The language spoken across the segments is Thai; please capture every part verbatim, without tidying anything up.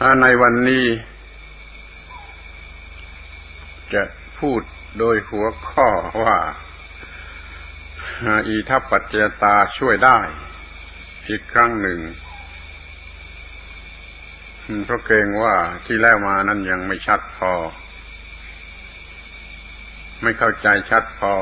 ในวันนี้จะพูดโดยหัวข้อว่าอิทัปปัจจยตาช่วยได้อีกครั้งหนึ่งเพราะเกรงว่าที่แล้วมานั้นยังไม่ชัดพอไม่เข้าใจชัดพอ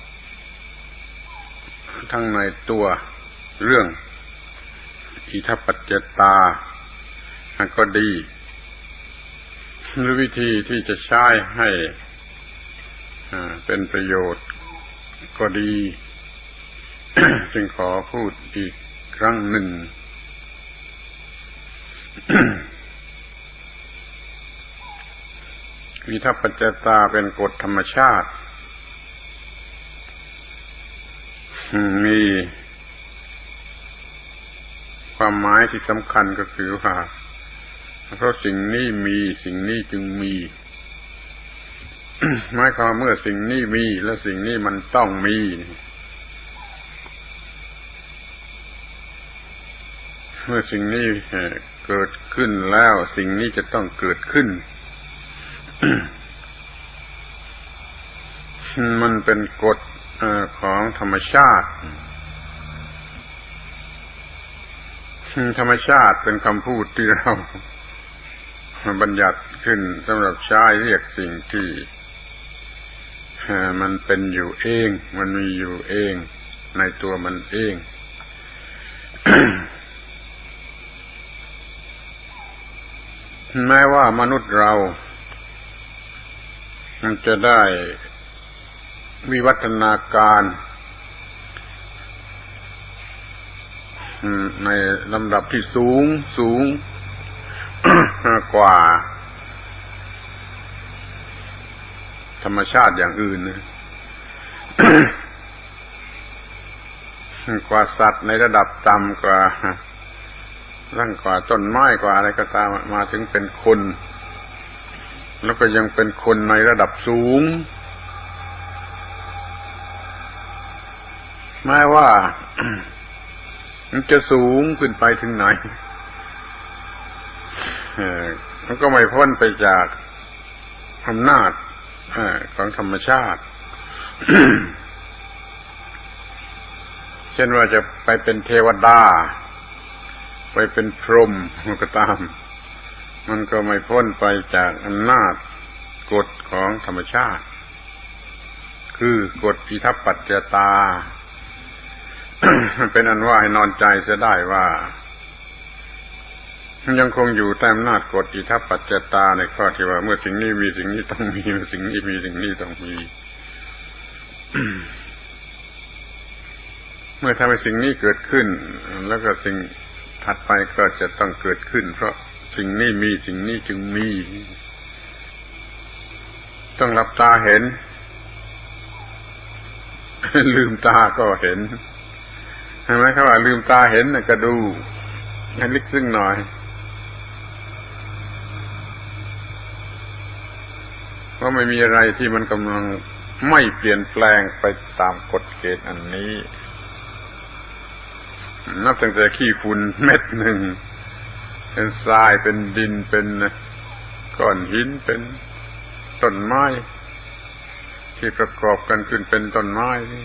ทั้งในตัวเรื่องอิทัปปัจจยตาก็ดีหรือวิธีที่จะใช้ให้เป็นประโยชน์ก็ดี จึงขอพูดอีกครั้งหนึ่ง อิทัปปัจจยตาเป็นกฎธรรมชาติมีความหมายที่สำคัญก็คือว่าเพราะสิ่งนี้มีสิ่งนี้จึงมี หมายความเมื่อสิ่งนี้มีและสิ่งนี้มันต้องมีเมื่อสิ่งนี้เกิดขึ้นแล้วสิ่งนี้จะต้องเกิดขึ้น มันเป็นกฎของธรรมชาติธรรมชาติเป็นคำพูดที่เราบัญญัติขึ้นสำหรับใช้เรียกสิ่งที่มันเป็นอยู่เองมันมีอยู่เองในตัวมันเอง แม้ว่ามนุษย์เรามันจะได้วิวัฒนาการในลำดับที่สูงสูง กว่าธรรมชาติอย่างอื่นนะ กว่าสัตว์ในระดับต่ำกว่าร่างกว่าต้นไม้กว่าอะไรก็ตามมาถึงเป็นคนแล้วก็ยังเป็นคนในระดับสูงแม้ว่า มันจะสูงขึ้นไปถึงไหนมันก็ไม่พ้นไปจากอำนาจของธรรมชาติ เช่นว่าจะไปเป็นเทวดาไปเป็นพรหมก็ตามมันก็ไม่พ้นไปจากอำนาจกฎของธรรมชาติคือกฎอิทัปปัจจยตา เป็นอันว่าให้นอนใจเสียได้ว่ายังคงอยู่ใต้อำนาจกฎอิทัปปัจจยตาในข้อที่ว่าเมื่อสิ่งนี้มีสิ่งนี้ต้องมีเมื่อสิ่งนี้มีสิ่งนี้ต้องมี เมื่อทำให้สิ่งนี้เกิดขึ้นแล้วก็สิ่งถัดไปก็จะต้องเกิดขึ้นเพราะสิ่งนี้มีสิ่งนี้จึงมีต้องหลับตาเห็น ลืมตาก็เห็นเห็นไหมครับว่าลืมตาเห็นน่ะก็ดูให้ลึกซึ้งหน่อยเพราะไม่มีอะไรที่มันกำลังไม่เปลี่ยนแปลงไปตามกฎเกณฑ์อันนี้นับตั้งแต่ขี้ฝุ่นเม็ดหนึ่งเป็นทรายเป็นดินเป็นก้อนหินเป็นต้นไม้ที่ประกอบกันขึ้นเป็นต้นไม้นี่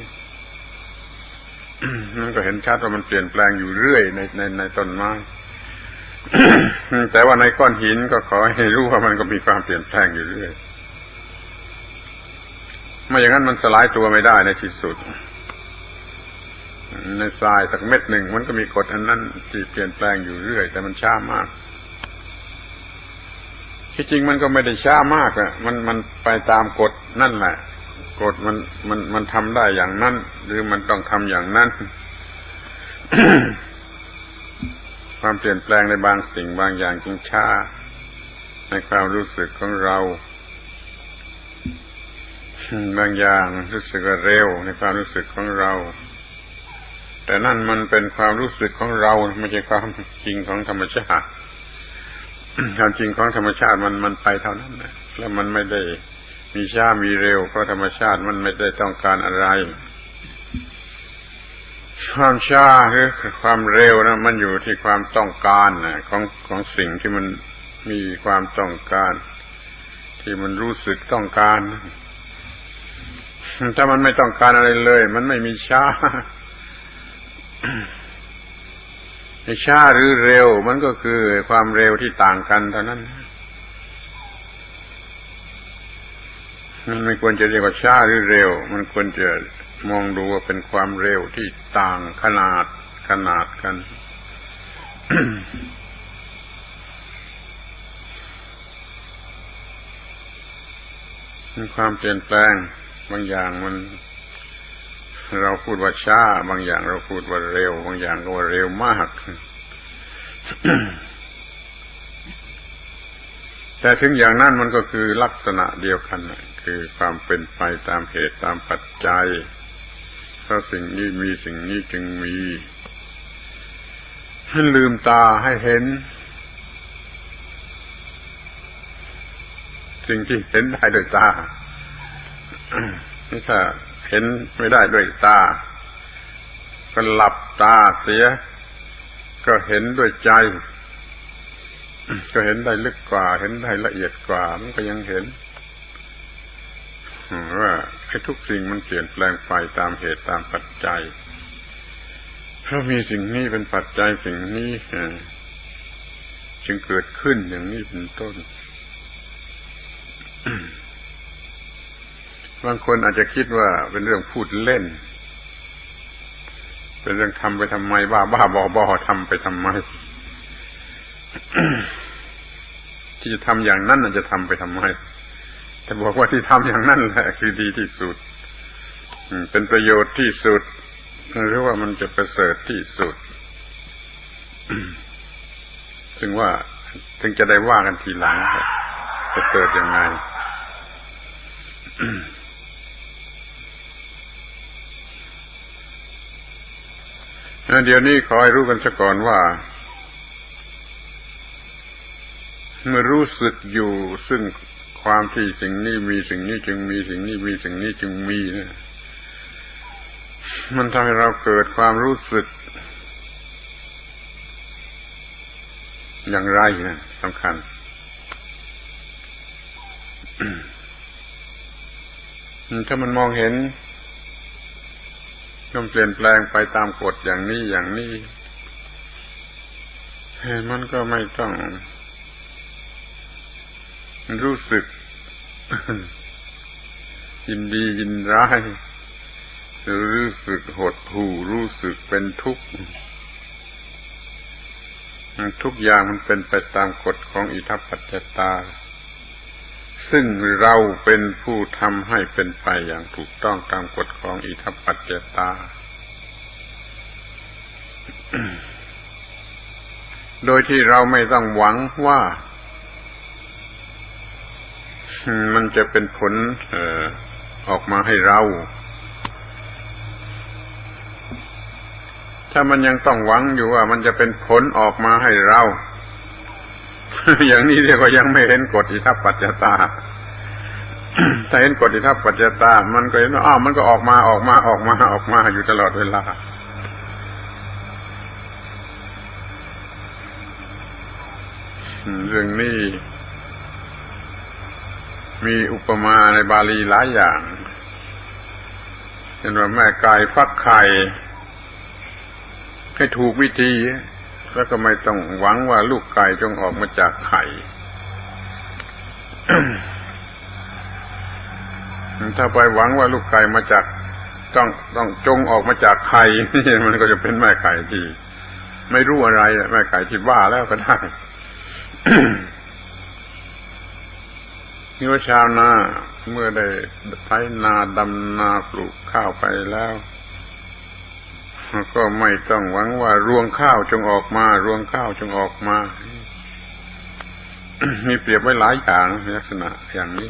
มันก็เห็นชัดว่ามันเปลี่ยนแปลงอยู่เรื่อยในในในต้นไม้ แต่ว่าในก้อนหินก็ขอให้รู้ว่ามันก็มีความเปลี่ยนแปลงอยู่เรื่อยไม่อย่างนั้นมันสลายตัวไม่ได้ในที่สุดในทรายสักเม็ดหนึ่งมันก็มีกฎอันนั้นที่เปลี่ยนแปลงอยู่เรื่อยแต่มันช้ามากที่จริงมันก็ไม่ได้ช้ามากอ่ะมันมันไปตามกฎนั่นแหละกฎมันมันมันทำได้อย่างนั้นหรือมันต้องทำอย่างนั้น ความเปลี่ยนแปลงในบางสิ่งบางอย่างจึงช้าในความรู้สึกของเราบางอย่างรู้สึกว่าเร็วในความรู้สึกของเราแต่นั่นมันเป็นความรู้สึกของเราไม่ใช่ความจริงของธรรมชาติความจริงของธรรมชาติมันมันไปเท่านั้นนะแล้วมันไม่ได้มีช้ามีเร็วเพราะธรรมชาติมันไม่ได้ต้องการอะไร ความช้าหรือความเร็วนะมันอยู่ที่ความต้องการนะของของสิ่งที่มันมีความต้องการที่มันรู้สึกต้องการถ้ามันไม่ต้องการอะไรเลยมันไม่มีช้าช้าหรือเร็วมันก็คือความเร็วที่ต่างกันเท่านั้นมันไม่ควรจะเรียกว่าช้าหรือเร็วมันควรจะมองดูว่าเป็นความเร็วที่ต่างขนาดขนาดกัน มีความเปลี่ยนแปลงบางอย่างมันเราพูดว่าช้าบางอย่างเราพูดว่าเร็วบางอย่างก็ว่าเร็วมาก แต่ถึงอย่างนั้นมันก็คือลักษณะเดียวกันคือความเป็นไปตามเหตุตามปัจจัยเพราะสิ่งนี้มีสิ่งนี้จึงมีให้ลืมตาให้เห็นสิ่งที่เห็นได้ด้วยตานี่ถ้าเห็นไม่ได้ด้วยตาก็หลับตาเสียก็เห็นด้วยใจก็เห็นได้ลึกกว่าเห็นได้ละเอียดกว่ามันก็ยังเห็นว่าให้ทุกสิ่งมันเปลี่ยนแปลงไปตามเหตุตามปัจจัยเพราะมีสิ่งนี้เป็นปัจจัยสิ่งนี้จึงเกิดขึ้นอย่างนี้เป็นต้นบางคนอาจจะคิดว่าเป็นเรื่องพูดเล่นเป็นเรื่องทำไปทำไมบ้าบ้าบอบอทำไปทำไม ที่จะทำอย่างนั้นจะทำไปทำไมแต่บอกว่าที่ทำอย่างนั้นแหละคือดีที่สุดเป็นประโยชน์ที่สุดหรือว่ามันจะประเสริฐที่สุด ถึงว่าถึงจะได้ว่ากันทีหลังประเสริฐยังไง เดี๋ยวนี้ขอให้รู้กันซะก่อนว่าเมื่อรู้สึกอยู่ซึ่งความที่สิ่งนี้มีสิ่งนี้จึงมีสิ่งนี้มีสิ่งนี้จึงมีเนี่ยมันทำให้เราเกิดความรู้สึกอย่างไรนะสำคัญ ถ้ามันมองเห็นมันเปลี่ยนแปลงไปตามกฎอย่างนี้อย่างนี้มันก็ไม่ต้องรู้สึก ยินดียินร้ายหรือรู้สึกหดหู่รู้สึกเป็นทุกข์ทุกอย่างมันเป็นไปตามกฎของอิทัปปัจจตาซึ่งเราเป็นผู้ทำให้เป็นไปอย่างถูกต้องตามกฎของอิทัปปัจจตา โดยที่เราไม่ต้องหวังว่ามันจะเป็นผลเอ่อออกมาให้เราถ้ามันยังต้องหวังอยู่ว่ามันจะเป็นผลออกมาให้เรา อย่างนี้เรียกว่ายังไม่เห็นกฎอิทัปปัจจตา ถ้าเห็นกฎอิทัปปัจจตามันก็เห็นว่าอ้าวมันก็ออกมาออกมาออกมาออกมาอยู่ตลอดเวลาเรื่องนี้มีอุปมาในบาลีหลายอย่างเช่นว่าแม่ไก่ฟักไข่ให้ถูกวิธีแล้วก็ไม่ต้องหวังว่าลูกไก่จงออกมาจากไข่ ถ้าไปหวังว่าลูกไก่มาจากต้องต้องจงออกมาจากไข่นี่มันก็จะเป็นแม่ไก่ที่ไม่รู้อะไรแม่ไก่ที่บ้าแล้วก็ได้ นี่ว่าชาวนาเมื่อได้ไถนาดำนาปลูกข้าวไปแล้วก็ไม่ต้องหวังว่ารวงข้าวจงออกมารวงข้าวจงออกมา มีเปรียบไว้หลายอย่างในลักษณะอย่างนี้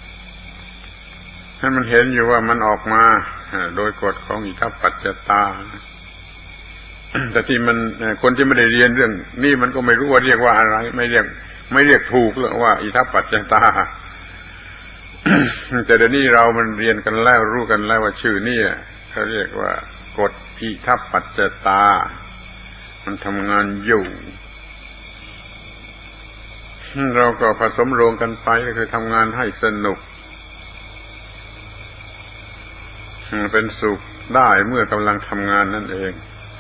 ให้มันเห็นอยู่ว่ามันออกมาโดยกฎของอิทัปปัจจตา แต่ที่มันคนที่ไม่ได้เรียนเรื่องนี่มันก็ไม่รู้ว่าเรียกว่าอะไรไม่เรียกไม่เรียกถูกหรอกว่าอิทัปปัจจตา แต่เดี๋ยวนี้เรามันเรียนกันแล้วรู้กันแล้วว่าชื่อนี่เขาเรียกว่ากฎอิทัปปัจจตามันทำงานอยู่เราก็ผสมโรงกันไปก็คือทำงานให้สนุกเป็นสุขได้เมื่อกำลังทำงานนั่นเอง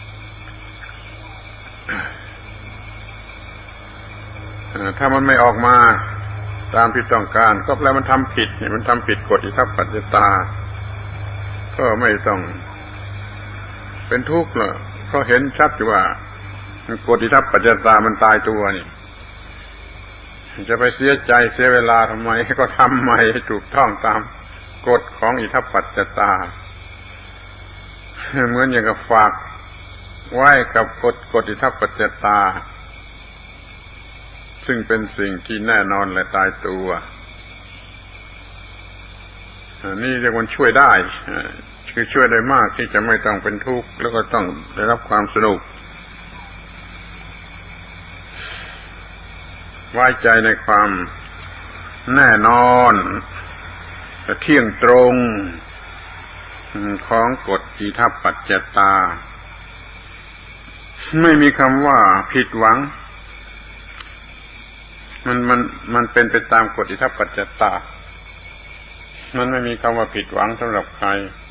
ถ้ามันไม่ออกมาตามที่ต้องการก็แปลมันทำผิดเนี่ยมันทำผิดกฎอิทัปปัจจตาก็ไม่ต้องเป็นทุกข์หรอกเพราะเห็นชัดอยู่ว่ากฎอิทัปปัจจตามันตายตัวนี่จะไปเสียใจเสียเวลาทำไมก็ทำใหม่ให้ถูกต้องตามกฎของอิทัปปัจจตาเหมือนอย่างกับฝากไว้กับกฎกฎอิทัปปัจจตาซึ่งเป็นสิ่งที่แน่นอนและตายตัวนี่เรียกว่าช่วยได้คือช่วยได้มากที่จะไม่ต้องเป็นทุกข์แล้วก็ต้องได้รับความสนุกไว้ใจในความแน่นอนเที่ยงตรงของกฎอิทัปปัจจตาไม่มีคำว่าผิดหวังมันมันมันเป็นไปตามกฎอิทัปปัจจตามันไม่มีคำว่าผิดหวังสำหรับใคร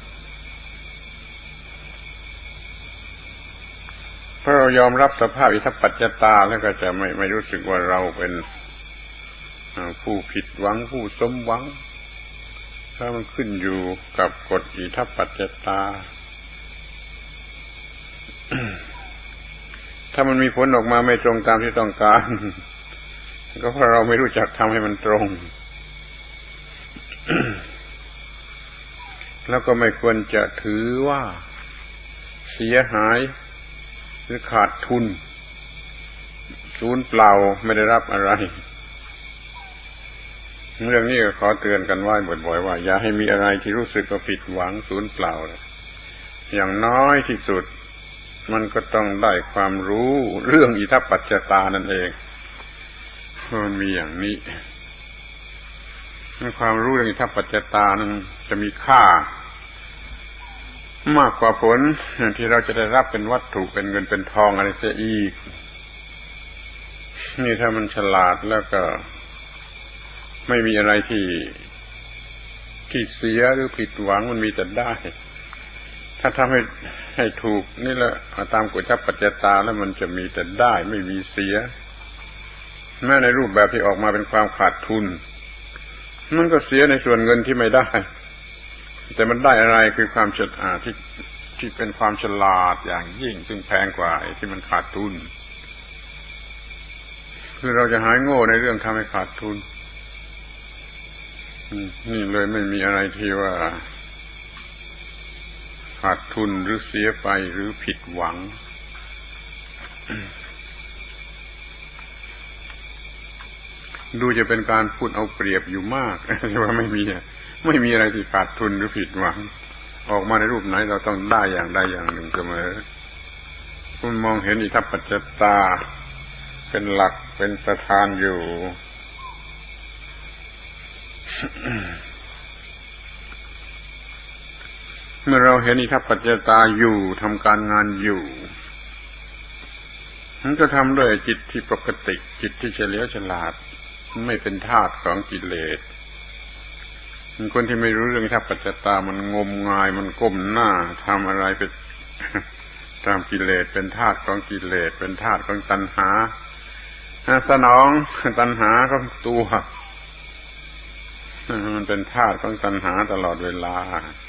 เพราะเรายอมรับสภาพอิทัปปัจจตาแล้วก็จะไม่ไม่รู้สึกว่าเราเป็นผู้ผิดหวังผู้สมหวังถ้ามันขึ้นอยู่กับกฎอิทัปปัจจตา ถ้ามันมีผลออกมาไม่ตรงตามที่ต้องการก็เพราะเราไม่รู้จักทำให้มันตรง แล้วก็ไม่ควรจะถือว่าเสียหายหรือขาดทุนสูญเปล่าไม่ได้รับอะไรเรื่องนี้ก็ขอเตือนกันไว้บ่อยๆว่าอย่าให้มีอะไรที่รู้สึกว่าผิดหวังสูญเปล่าอย่างน้อยที่สุดมันก็ต้องได้ความรู้เรื่องอิทัปปัจจตานั่นเองมันมีอย่างนี้ความรู้เรื่องอิทัปปัจจตานั้นจะมีค่ามากกว่าผลที่เราจะได้รับเป็นวัตถุเป็นเงินเป็นทองอะไรเสียอีกนี่ถ้ามันฉลาดแล้วก็ไม่มีอะไรที่ที่เสียหรือผิดหวังมันมีแต่ได้ถ้าทำให้ให้ถูกนี่แหละตามกฎอิทัปปัจจตาแล้วมันจะมีแต่ได้ไม่มีเสียแม้ในรูปแบบที่ออกมาเป็นความขาดทุนมันก็เสียในส่วนเงินที่ไม่ได้แต่มันได้อะไรคือความฉลาดที่ที่เป็นความฉลาดอย่างยิ่งซึ่งแพงกว่าที่มันขาดทุนคือเราจะหายโง่ในเรื่องทำให้ขาดทุนนี่เลยไม่มีอะไรที่ว่าขาดทุนหรือเสียไปหรือผิดหวังดูจะเป็นการพูดเอาเปรียบอยู่มากแต่ว่าไม่มีไม่มีอะไรที่ขาดทุนหรือผิดหวังออกมาในรูปไหนเราต้องได้อย่างใดอย่างหนึ่งเสมอคุณมองเห็นอิทัปปัจจตาเป็นหลักเป็นประธานอยู่ เมื่อเราเห็นอิทัปปัจจตาอยู่ทำการงานอยู่มันก็ทำด้วยจิตที่ปกติจิตที่เฉลียวฉลาดไม่เป็นทาสของกิเลสคนที่ไม่รู้เรื่องอิทัปปัจจตามันงมงายมันก้มหน้าทำอะไรเป็นตามกิเลสเป็นทาสของกิเลสเป็นทาสของตัณหาสนองตัณหาของตัวมันเป็นทาสของตัณหาตลอดเวลา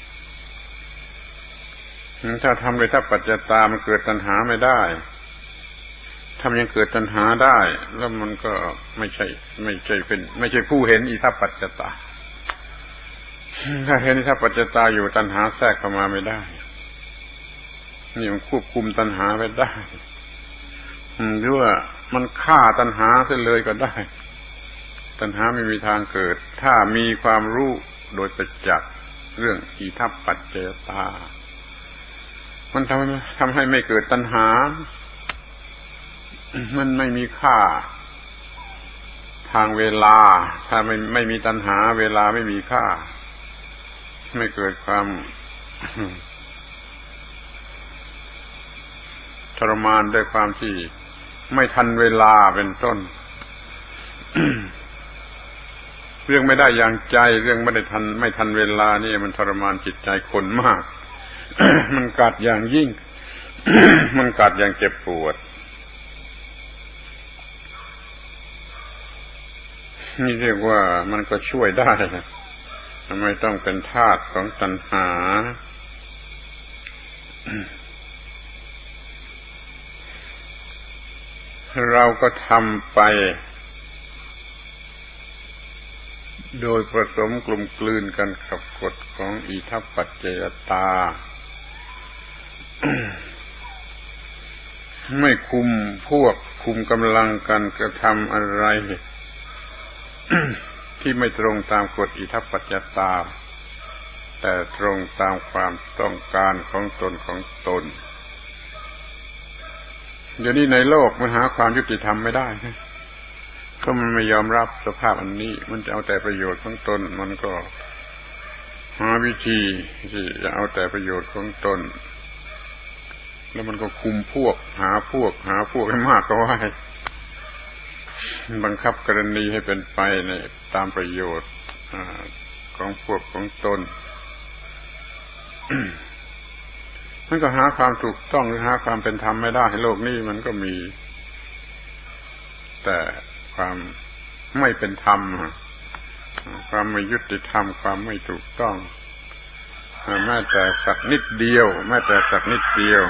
ถ้าทำด้วยอิทัปปัจจตามันเกิดตัณหาไม่ได้ทำยังเกิดตัณหาได้แล้วมันก็ไม่ใช่ไม่ใช่เป็นไม่ใช่ผู้เห็นอิทัปปัจจตาถ้าเห็นอิทัปปัจจตาอยู่ตัณหาแทรกเข้ามาไม่ได้นี่มันควบคุมตัณหาไว้ได้หรือว่ามันฆ่าตัณหาเสียเลยก็ได้ตัณหาไม่มีทางเกิดถ้ามีความรู้โดยประจักษ์เรื่องอิทัปปัจจตามันทำทำให้ไม่เกิดตัณหามันไม่มีค่าทางเวลาถ้าไม่ไม่มีตัณหาเวลาไม่มีค่าไม่เกิดความทรมานด้วยความที่ไม่ทันเวลาเป็นต้นเรื่องไม่ได้อย่างใจเรื่องไม่ได้ทันไม่ทันเวลานี่มันทรมานจิตใจคนมาก มันกัดอย่างยิ่ง มันกัดอย่างเจ็บปวดนี่เรียกว่ามันก็ช่วยได้ไม่ต้องเป็นทาสของตัณหาเราก็ทำไปโดยผสมกลุ่มกลืนกันกับกฎของอิทัปปัจจยตา ไม่คุมพวกคุมกำลังกันกระทำอะไร ที่ไม่ตรงตามกฎอิทัปปัจจยตาแต่ตรงตามความต้องการของตนของตนเดี๋ยวนี้ในโลกมันหาความยุติธรรมไม่ได้ก็มันไม่ยอมรับสภาพอันนี้มันจะเอาแต่ประโยชน์ของตนมันก็หาวิธีที่จะเอาแต่ประโยชน์ของตนแล้วมันก็คุมพวกหาพวกหาพวกให้มากก็ว่าบังคับกรณีให้เป็นไปในตามประโยชน์ของพวกของตน มันก็หาความถูกต้องหรือหาความเป็นธรรมไม่ได้โลกนี้มันก็มีแต่ความไม่เป็นธรรมความไม่ยุติธรรมความไม่ถูกต้องแม้แต่สักนิดเดียวแม้แต่สักนิดเดียว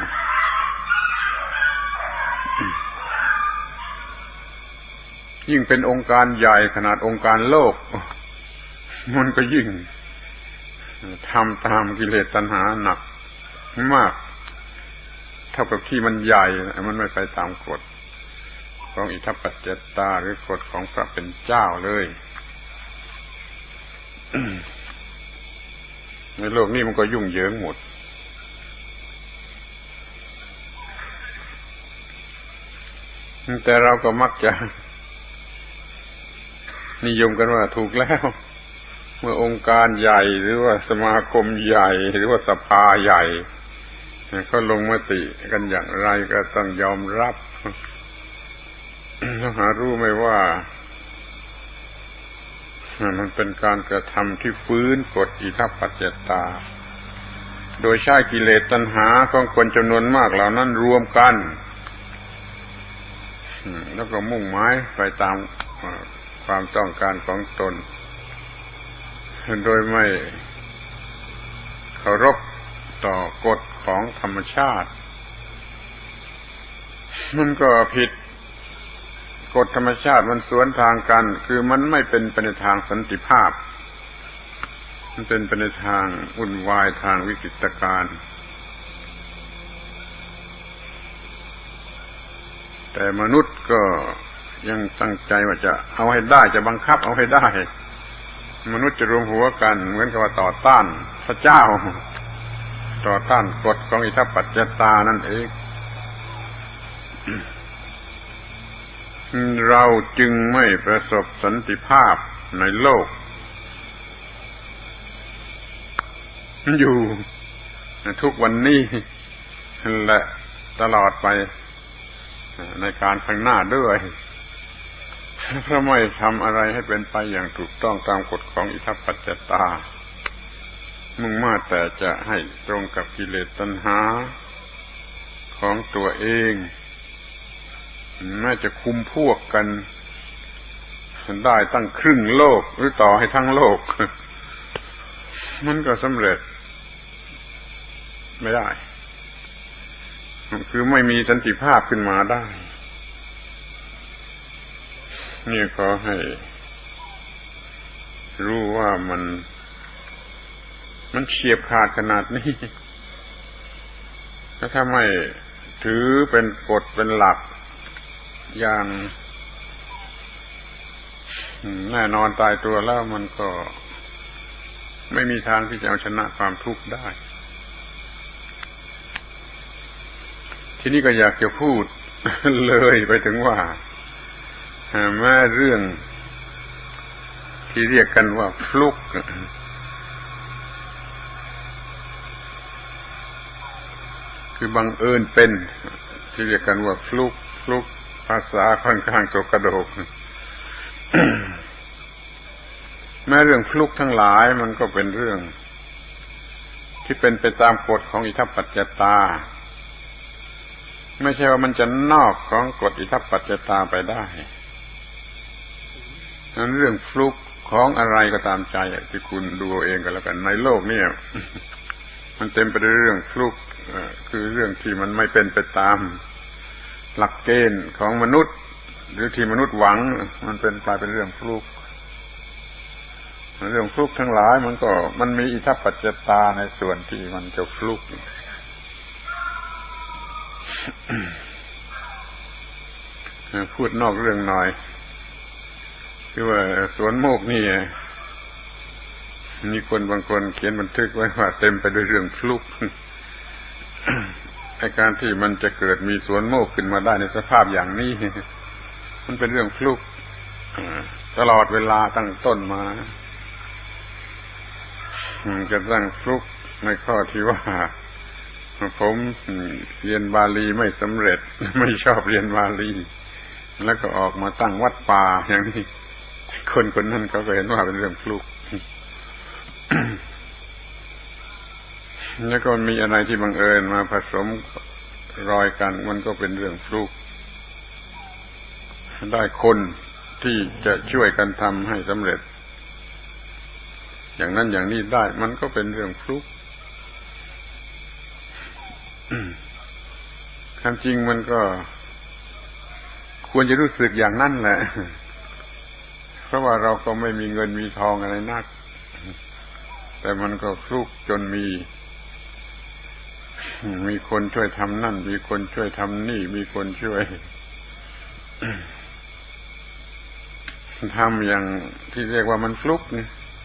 ยิ่งเป็นองค์การใหญ่ขนาดองค์การโลกมันก็ยิ่งทำตามกิเลสตัณหาหนักมากเท่ากับที่มันใหญ่มันไม่ไปตามกฎของอิทัปปัจจยตาหรือกฎของพระเป็นเจ้าเลย ในโลกนี้มันก็ยุ่งเหยิงหมดแต่เราก็มักจะนิยมกันว่าถูกแล้วเมื่อองค์การใหญ่หรือว่าสมาคมใหญ่หรือว่าสภาใหญ่เขาลงมติกันอย่างไรก็ต้องยอมรับแล้วหารู้ไหมว่ามันเป็นการกระทำที่ฟื้นกฎอิทัปปัจจยตาโดยใช้กิเลสตัณหาของคนจำนวนมากเหล่านั้นรวมกันแล้วก็มุ่งหมายไปตามความต้องการของตนโดยไม่เคารพต่อกฎของธรรมชาติมันก็ผิดกฎธรรมชาติมันสวนทางกันคือมันไม่เป็นไปในทางสันติภาพมันเป็นไปในทางวุ่นวายทางวิกฤตการณ์แต่มนุษย์ก็ยังตั้งใจว่าจะเอาให้ได้จะบังคับเอาให้ได้มนุษย์จะรวมหัวกันเหมือนกับว่าต่อต้านพระเจ้าต่อต้านกฎของอิทัปปัจจยตานั่นเองเราจึงไม่ประสบสันติภาพในโลกอยู่ทุกวันนี้และตลอดไปในการข้างหน้าด้วยเพราะไม่ทำอะไรให้เป็นไปอย่างถูกต้องตามกฎของอิทัปปัจจยตามุ่งมาแต่จะให้ตรงกับกิเลสตัณหาของตัวเองแม้จะคุมพวกกันได้ตั้งครึ่งโลกหรือต่อให้ทั้งโลกมันก็สำเร็จไม่ได้คือไม่มีสันติภาพขึ้นมาได้นี่ขอให้รู้ว่ามันมันเฉียบขาดขนาดนี้ถ้าไม่ถือเป็นกฎเป็นหลักอย่างแน่นอนตายตัวแล้วมันก็ไม่มีทางที่จะเอาชนะความทุกข์ได้ทีนี้ก็อยากจะพูดเลยไปถึงว่าแม้เรื่องที่เรียกกันว่าฟลุกคือบังเอิญเป็นที่เรียกกันว่าฟลุกฟลุกภาษาค่อนข้างโสกโดกแม้เรื่องฟลุกทั้งหลายมันก็เป็นเรื่องที่เป็นไปตามกฎของอิทัปปัจจตาไม่ใช่ว่ามันจะนอกของกฎอิทัปปัจจตาไปได้นั้นเรื่องฟลุกของอะไรก็ตามใจที่คุณดูเองก็แล้วกันในโลกนี่มันเต็มไปด้วยเรื่องฟลุกคือเรื่องที่มันไม่เป็นไปตามหลักเกณฑ์ของมนุษย์หรือที่มนุษย์หวังมันเป็นกลายเป็นเรื่องฟลุกเรื่องฟลุกทั้งหลายมันก็มันมีอิทัปปัจจตาในส่วนที่มันจะฟลุกพูดนอกเรื่องหน่อยคือว่าสวนโมกนี่มีคนบางคนเขียนบันทึกไว้ว่าเต็มไปด้วยเรื่องฟลุกไอ้การที่มันจะเกิดมีสวนโมกขึ้นมาได้ในสภาพอย่างนี้มันเป็นเรื่องฟลุกตลอดเวลาตั้งต้นมาจะตั้งฟลุกในข้อที่ว่าผมเรียนบาลีไม่สำเร็จไม่ชอบเรียนบาลีแล้วก็ออกมาตั้งวัดป่าอย่างนี้คนคนนั้นเขาก็เห็นว่าเป็นเรื่องฟลุกแล้วก็มีอะไรที่บังเอิญมาผสมรอยกันมันก็เป็นเรื่องฟลุกได้คนที่จะช่วยกันทำให้สำเร็จอย่างนั้นอย่างนี้ได้มันก็เป็นเรื่องฟลุกความจริงมันก็ควรจะรู้สึกอย่างนั้นแหละเพราะว่าเราก็ไม่มีเงินมีทองอะไรนักแต่มันก็ฟลุกจนมีมีคนช่วยทำนั่นมีคนช่วยทำนี่มีคนช่วยทำอย่างที่เรียกว่ามันฟลุกนี่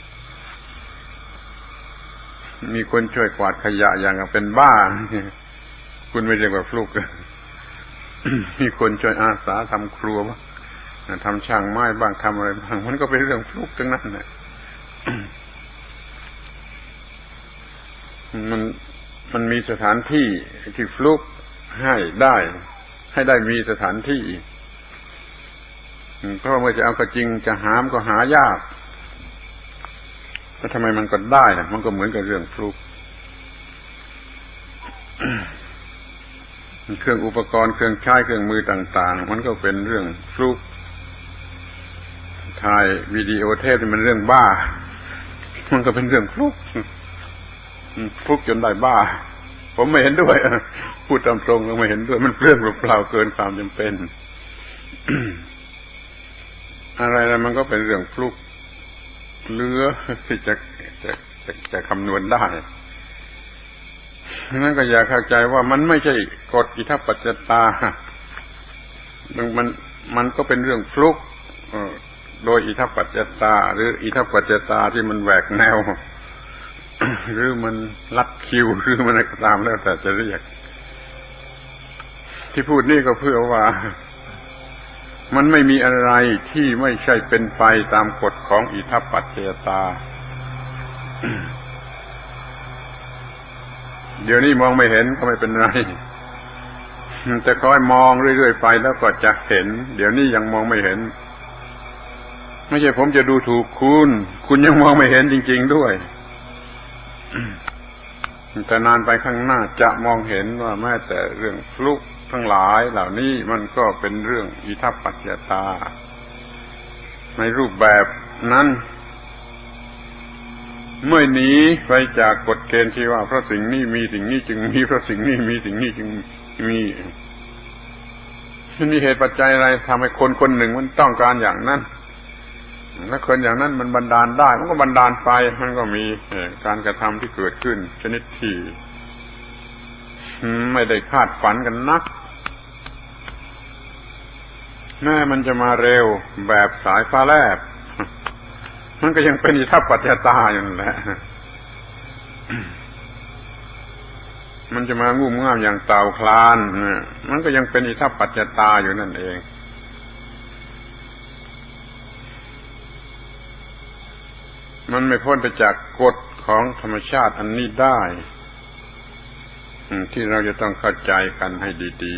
มีคนช่วยกวาดขยะอย่างเป็นบ้าคุณไม่เรียกว่าฟลุกมีคนช่วยอาสาทำครัวบ้างทำช่างไม้บ้างทำอะไรบ้างมันก็เป็นเรื่องฟลุกทั้งนั้นแหละมันมันมีสถานที่ที่ฟลุกให้ได้ให้ได้มีสถานที่เพราะเมื่อจะเอาก็จริงจะหามก็หายากแต่ทำไมมันก็ได้ล่ะมันก็เหมือนกับเรื่องฟลุกเครื่องอุปกรณ์เครื่องใช้เครื่องมือต่างๆมันก็เป็นเรื่องฟลุกถ่ายวิดีโอเทปนี่มันเรื่องบ้ามันก็เป็นเรื่องฟลุกฟลุกจนได้บ้าผมไม่เห็นด้วยพูดตามตรงก็ไม่เห็นด้วยมันเรื่องเปล่าๆเกินความจำเป็น อะไรๆมันก็เป็นเรื่องฟลุกเหลือที่จะจะจะจะคำนวณได้นั่นก็อย่าเข้าใจว่ามันไม่ใช่กฎอิทัปปัจจตามันมันมันก็เป็นเรื่องฟลุกโดยอิทัปปัจจตาหรืออิทัปปัจจตาที่มันแหวกแนวหรือมันลัดคิวหรือมันอะไรก็ตามแล้วแต่จะเรียกที่พูดนี่ก็เพื่อว่ามันไม่มีอะไรที่ไม่ใช่เป็นไปตามกฎของอิทัปปัจจตาเดี๋ยวนี้มองไม่เห็นก็ไม่เป็นไรแต่ค่อยมองเรื่อยๆไปแล้วก็จะเห็นเดี๋ยวนี้ยังมองไม่เห็นไม่ใช่ผมจะดูถูกคุณคุณยังมองไม่เห็นจริงๆด้วยแต่นานไปข้างหน้าจะมองเห็นว่าแม้แต่เรื่องฟลุกทั้งหลายเหล่านี้มันก็เป็นเรื่องอิทัปปัจจตาในรูปแบบนั้นเมื่อหนีไปจากกฎเกณฑ์ที่ว่าเพราะสิ่งนี้มีสิ่งนี้จึงมีเพราะสิ่งนี้มีสิ่งนี้จึงมีมันมีเหตุปัจจัยอะไรทำให้คนคนหนึ่งมันต้องการอย่างนั้นและคนอย่างนั้นมันบันดาลได้มันก็บันดาลไปมันก็มีการกระทำที่เกิดขึ้นชนิดที่ไม่ได้คาดฝันกันนักแม้มันจะมาเร็วแบบสายฟ้าแลบมันก็ยังเป็นอิทัปปัจจตาอยู่นั่นแหละมันจะมางุ่มง่ามอย่างเต่าคลานมันก็ยังเป็นอิทัปปัจจตาอยู่นั่นเองมันไม่พ้นไปจากกฎของธรรมชาติอันนี้ได้ที่เราจะต้องเข้าใจกันให้ดี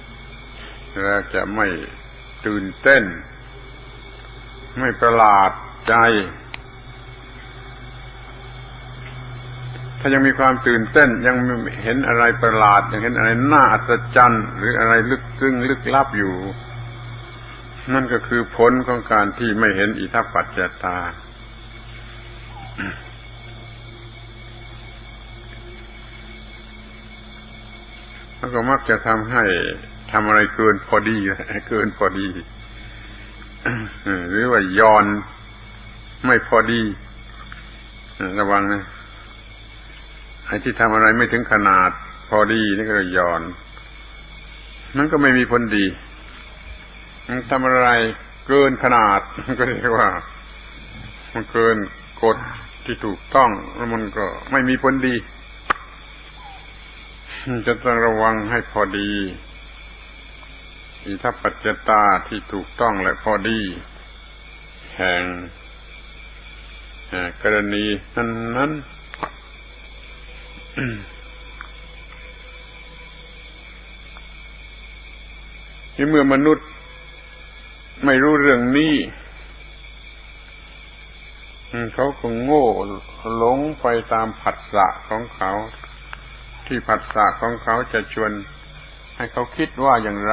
ๆแล้วจะไม่ตื่นเต้นไม่ประหลาดใจถ้ายังมีความตื่นเต้นยังเห็นอะไรประหลาดยังเห็นอะไรน่าอัศจรรย์หรืออะไรลึกซึ้งลึกลับอยู่นั่นก็คือผลของการที่ไม่เห็นอิทัปปัจจตาแล้วก็มักจะทำให้ทำอะไรเกินพอดีเกินพอดีหรือว่าย้อนไม่พอดีระวังนะไอ้ที่ทำอะไรไม่ถึงขนาดพอดีนี่ก็ย้อนนั่นก็ไม่มีผลดีทำอะไรเกินขนาดก็เรียกว่ามันเกินกฎที่ถูกต้องแล้วมันก็ไม่มีผลดีจะต้องระวังให้พอดีอิทัปปัจจตาที่ถูกต้องและพอดีแห่งกรณีนั้นนั้นที่เมื่อมนุษย์ไม่รู้เรื่องนี้เขาก็โง่หลงไปตามผัสสะของเขาที่ผัสสะของเขาจะชวนให้เขาคิดว่าอย่างไร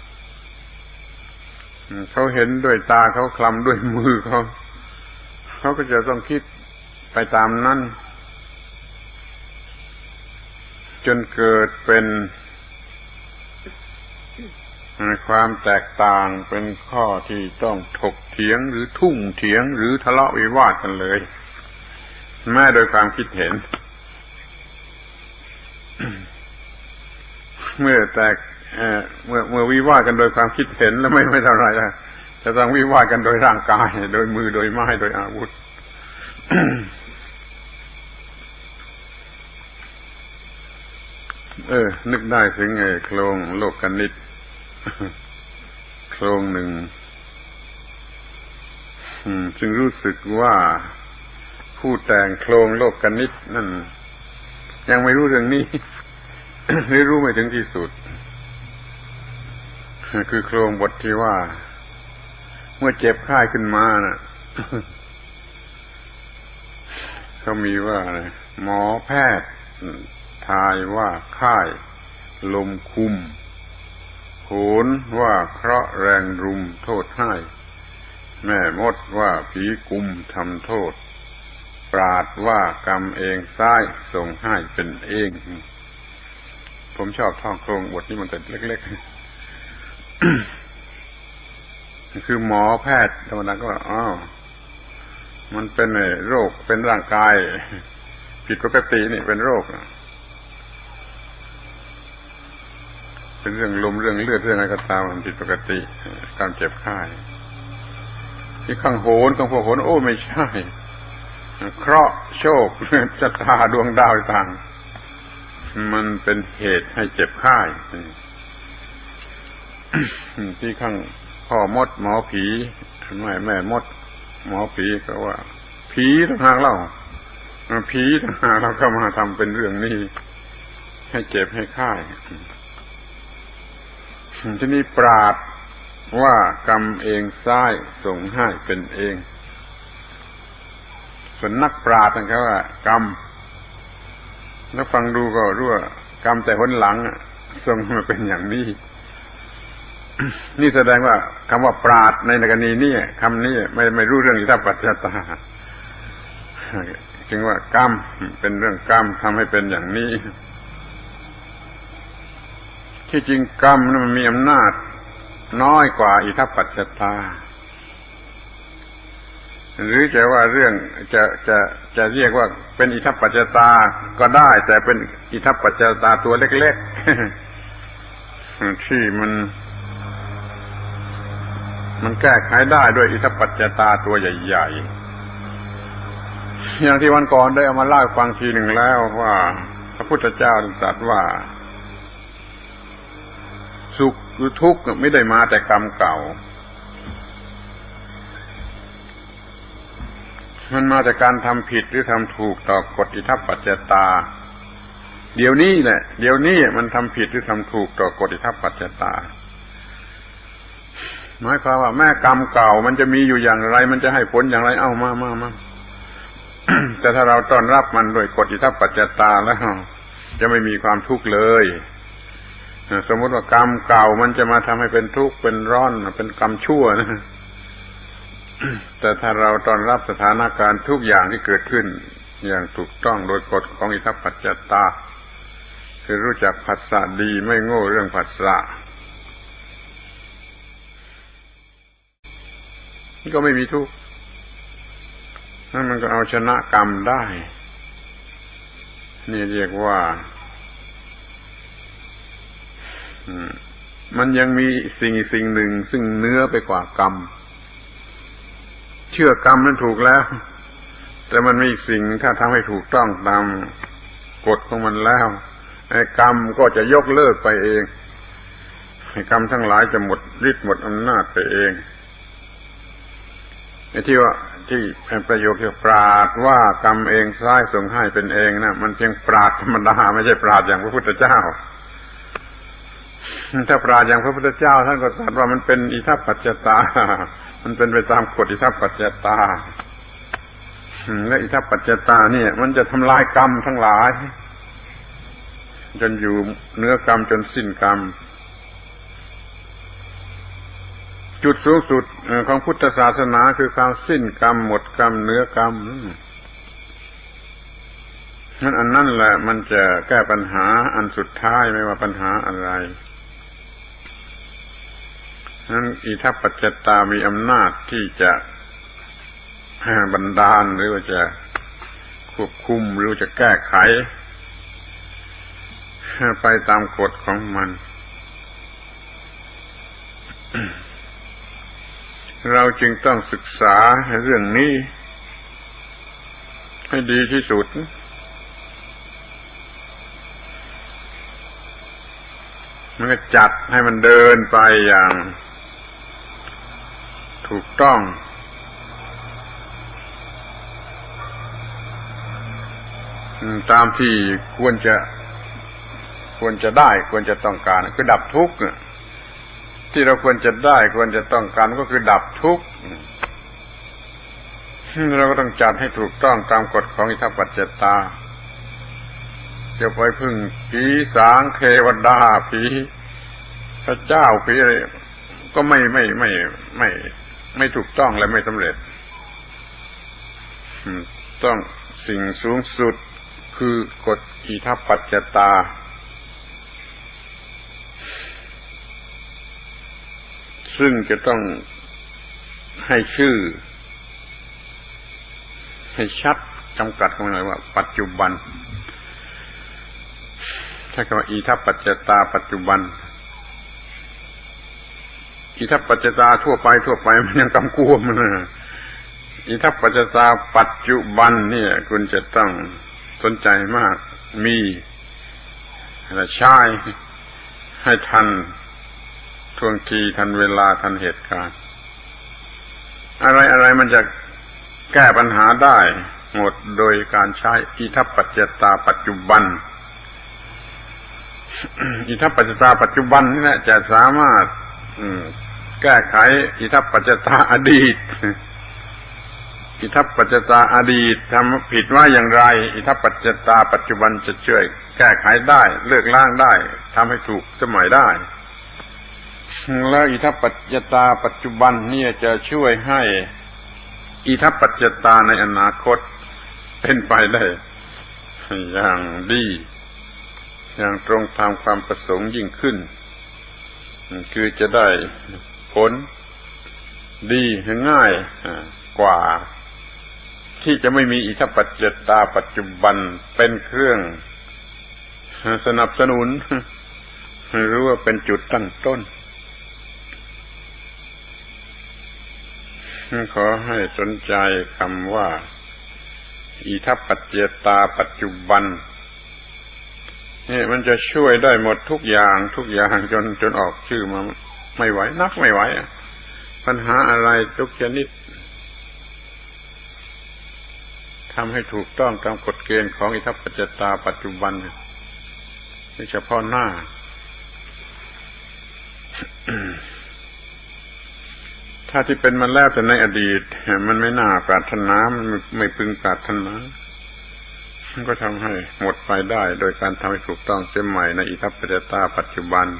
เขาเห็นด้วยตาเขาคลำด้วยมือเขาเขาก็จะต้องคิดไปตามนั้นจนเกิดเป็นความแตกต่างเป็นข้อที่ต้องถกเถียงหรือทุ่งเถียงหรือทะเลาะวิวาทกันเลยแม้โดยความคิดเห็น เมื่อแตกเมื่อเมื่อวิวาทกันโดยความคิดเห็นแล้วไม่ไม่เท่าไรล่ะจะต้องวิวาทกันโดยร่างกายโดยมือโดยไม้โดยอาวุธ เออนึกได้ถึงไอ้โครงโลกคณิตโครงหนึ่งจึงรู้สึกว่าผู้แต่งโครงโลกคณิตนั่นยังไม่รู้เรื่องนี้ หรือรู้ไม่ถึงที่สุดคือโครงบทที่ว่าเมื่อเจ็บไข้ขึ้นมาน่ะ เขามีว่าหมอแพทย์ทายว่าไข้ลมคุมโหรว่าเคราะห์แรงรุมโทษให้แม่มดว่าผีกุมทำโทษปราดว่ากรรมเองซ้ายส่งให้เป็นเองผมชอบท่องโครงบทนี้มันแต่เล็กๆ คือหมอแพทย์ธรรมดาก็ว่าอ้าวมันเป็นโรคเป็นร่างกายผิดปกตินี่เป็นโรคเป็นเรื่องลมเรื่องเลือดเรื่องอะไรก็ตามมันผิดปกติการเจ็บไข้ที่ข้างโหนข้างพวกโหนโอ้ไม่ใช่เคราะห์โชคชะตาดวงดาวต่างมันเป็นเหตุให้เจ็บไข้ที่ข้างพ่อมดหมอผีแม่แม่มดหมอผีก็ว่าผีต่างหากเล่าผีต่างหากเราก็มาทำเป็นเรื่องนี้ให้เจ็บให้ไข้ที่นี่ปราดว่ากรรมเองซ้ายส่งให้เป็นเองส่วนนักปราชญ์นะครับว่ากรรมแล้วฟังดูก็รู้ว่ากรรมแต่หนหลังส่งมาเป็นอย่างนี้ นี่แสดงว่าคำว่าปราชญ์ในกรณีนี้คำนี้ไม่ไม่รู้เรื่องอิทัปปัจจตาจึงว่ากรรมเป็นเรื่องกรรมทำให้เป็นอย่างนี้ที่จริงกรรมนั้นมันมีอำนาจน้อยกว่าอิทัปปัจจตาหรือจะว่าเรื่องจะจะจะเรียกว่าเป็นอิทัปปัจจตาก็ได้แต่เป็นอิทัปปัจจตาตัวเล็กๆที่มันมันแก้ไขได้ด้วยอิทัปปัจจตาตัวใหญ่ๆอย่างที่วันก่อนได้เอามาเล่าให้ฟังทีหนึ่งแล้วว่าพระพุทธเจ้าตรัสว่าสุขหรือทุกข์ไม่ได้มาแต่กรรมเก่ามันมาจากการทำผิดหรือทำถูกต่อกฎอิทัปปัจจตาเดี๋ยวนี้แหละเดี๋ยวนี้มันทำผิดหรือทำถูกต่อกฎอิทัปปัจจตาหมายความว่าแม่กรรมเก่ามันจะมีอยู่อย่างไรมันจะให้ผลอย่างไรเอ้ามามามา แต่ถ้าเราต้อนรับมันโดยกฎอิทัปปัจจตาแล้วจะไม่มีความทุกข์เลยสมมติว่ากรรมเก่ามันจะมาทำให้เป็นทุกข์เป็นร้อนเป็นกรรมชั่วนะแต่ถ้าเราต้อนรับสถานการณ์ทุกอย่างที่เกิดขึ้นอย่างถูกต้องโดยกฎของอิทัปปัจจตาคือรู้จักผัสสะดีไม่โง่เรื่องผัสสะก็ไม่มีทุกข์นั่นมันก็เอาชนะกรรมได้นี่เรียกว่ามันยังมีสิ่งสิ่งหนึ่งซึ่งเนื้อไปกว่ากรรมเชื่อกรรมนั้นถูกแล้วแต่มันมีอีกสิ่งถ้าทำให้ถูกต้องตามกฎของมันแล้วไอ้กรรมก็จะยกเลิกไปเองไอ้กรรมทั้งหลายจะหมดฤทธิ์หมดอำนาจไปเองไอ้ที่ว่าที่ประโยคที่ปราดว่ากรรมเองซ้ายส่งให้เป็นเองนะมันเพียงปราดธรรมดาไม่ใช่ปราดอย่างพระพุทธเจ้าถ้าปราดอย่างพระพุทธเจ้าท่านก็ตรัสว่ามันเป็นอิทัปปัจจตามันเป็นไปตามกฎอิทัปปัจจตาและอิทัปปัจจตาเนี่ยมันจะทำลายกรรมทั้งหลายจนอยู่เนื้อกรรมจนสิ้นกรรมจุดสูงสุดของพุทธศาสนาคือความสิ้นกรรมหมดกรรมเนื้อกรรมนั่นอันนั้นแหละมันจะแก้ปัญหาอันสุดท้ายไม่ว่าปัญหาอะไรนั้นอิทัปปัจจตามีอำนาจที่จะบันดาลหรือว่าจะควบคุมหรือจะแก้ไขไปตามกฎของมันเราจึงต้องศึกษาเรื่องนี้ให้ดีที่สุดมันก็จัดให้มันเดินไปอย่างถูกต้องตามที่ควรจะควรจะได้ควรจะต้องการคือดับทุกข์ที่เราควรจะได้ควรจะต้องการก็คือดับทุกข์เราก็ต้องจัดให้ถูกต้องตามกฎของอิทัปปัจจตาจะไปพึ่งผีสางเทวดาผีพระเจ้าผีอะไรก็ไม่ไม่ไม่ไม่ไม่ถูกต้องและไม่สำเร็จต้องสิ่งสูงสุดคือกฎอิทัปปัจจตาซึ่งจะต้องให้ชื่อให้ชัดจำกัดของมันเลยว่าปัจจุบันถ้าคำว่าอิทัปปัจจตาปัจจุบันอิทัปปัจจตาทั่วไปทั่วไปมันยังกำกวมนะอิทัปปัจจตาปัจจุบันเนี่ยคุณจะต้องสนใจมากมีและใช้ให้ทันท่วงทีทันเวลาทันเหตุการณ์อะไรอะไรมันจะแก้ปัญหาได้หมดโดยการใช้อิทัปปัจจตาปัจจุบันอิทัปปัจจตาปัจจุบันนี่แหละจะสามารถแก้ไขอิทัปปัจจตาอดีตอิทัปปัจจตาอดีตทำผิดว่าอย่างไรอิทัปปัจจตาปัจจุบันจะช่วยแก้ไขได้เลิกล้างได้ทำให้ถูกสมัยได้แล้วอิทัปปัจจตาปัจจุบันนี่จะช่วยให้อิทัปปัจจตาในอนาคตเป็นไปได้อย่างดีอย่างตรงตามความประสงค์ยิ่งขึ้นคือจะได้ผลดีง่ายกว่าที่จะไม่มีอิทัปปัจจตาปัจจุบันเป็นเครื่องสนับสนุนหรือว่าเป็นจุดตั้งต้นขอให้สนใจคำว่าอิทัปปัจจตาปัจจุบันนี่มันจะช่วยได้หมดทุกอย่างทุกอย่างจนจนออกชื่อมาไม่ไหวนับไม่ไหวปัญหาอะไรทุกชนิดทำให้ถูกต้องตามกฎเกณฑ์ของอิทัปปัจจตาปัจจุบันนี่เฉพาะหน้าถ้าที่เป็นมาแล้วแต่ในอดีตมันไม่น่าปรารถนามันไม่พึงปรารถนามันก็ทำให้หมดไปได้โดยการทำให้ถูกต้องเสียใหม่ในอิทัปปัจจตาปัจจุบัน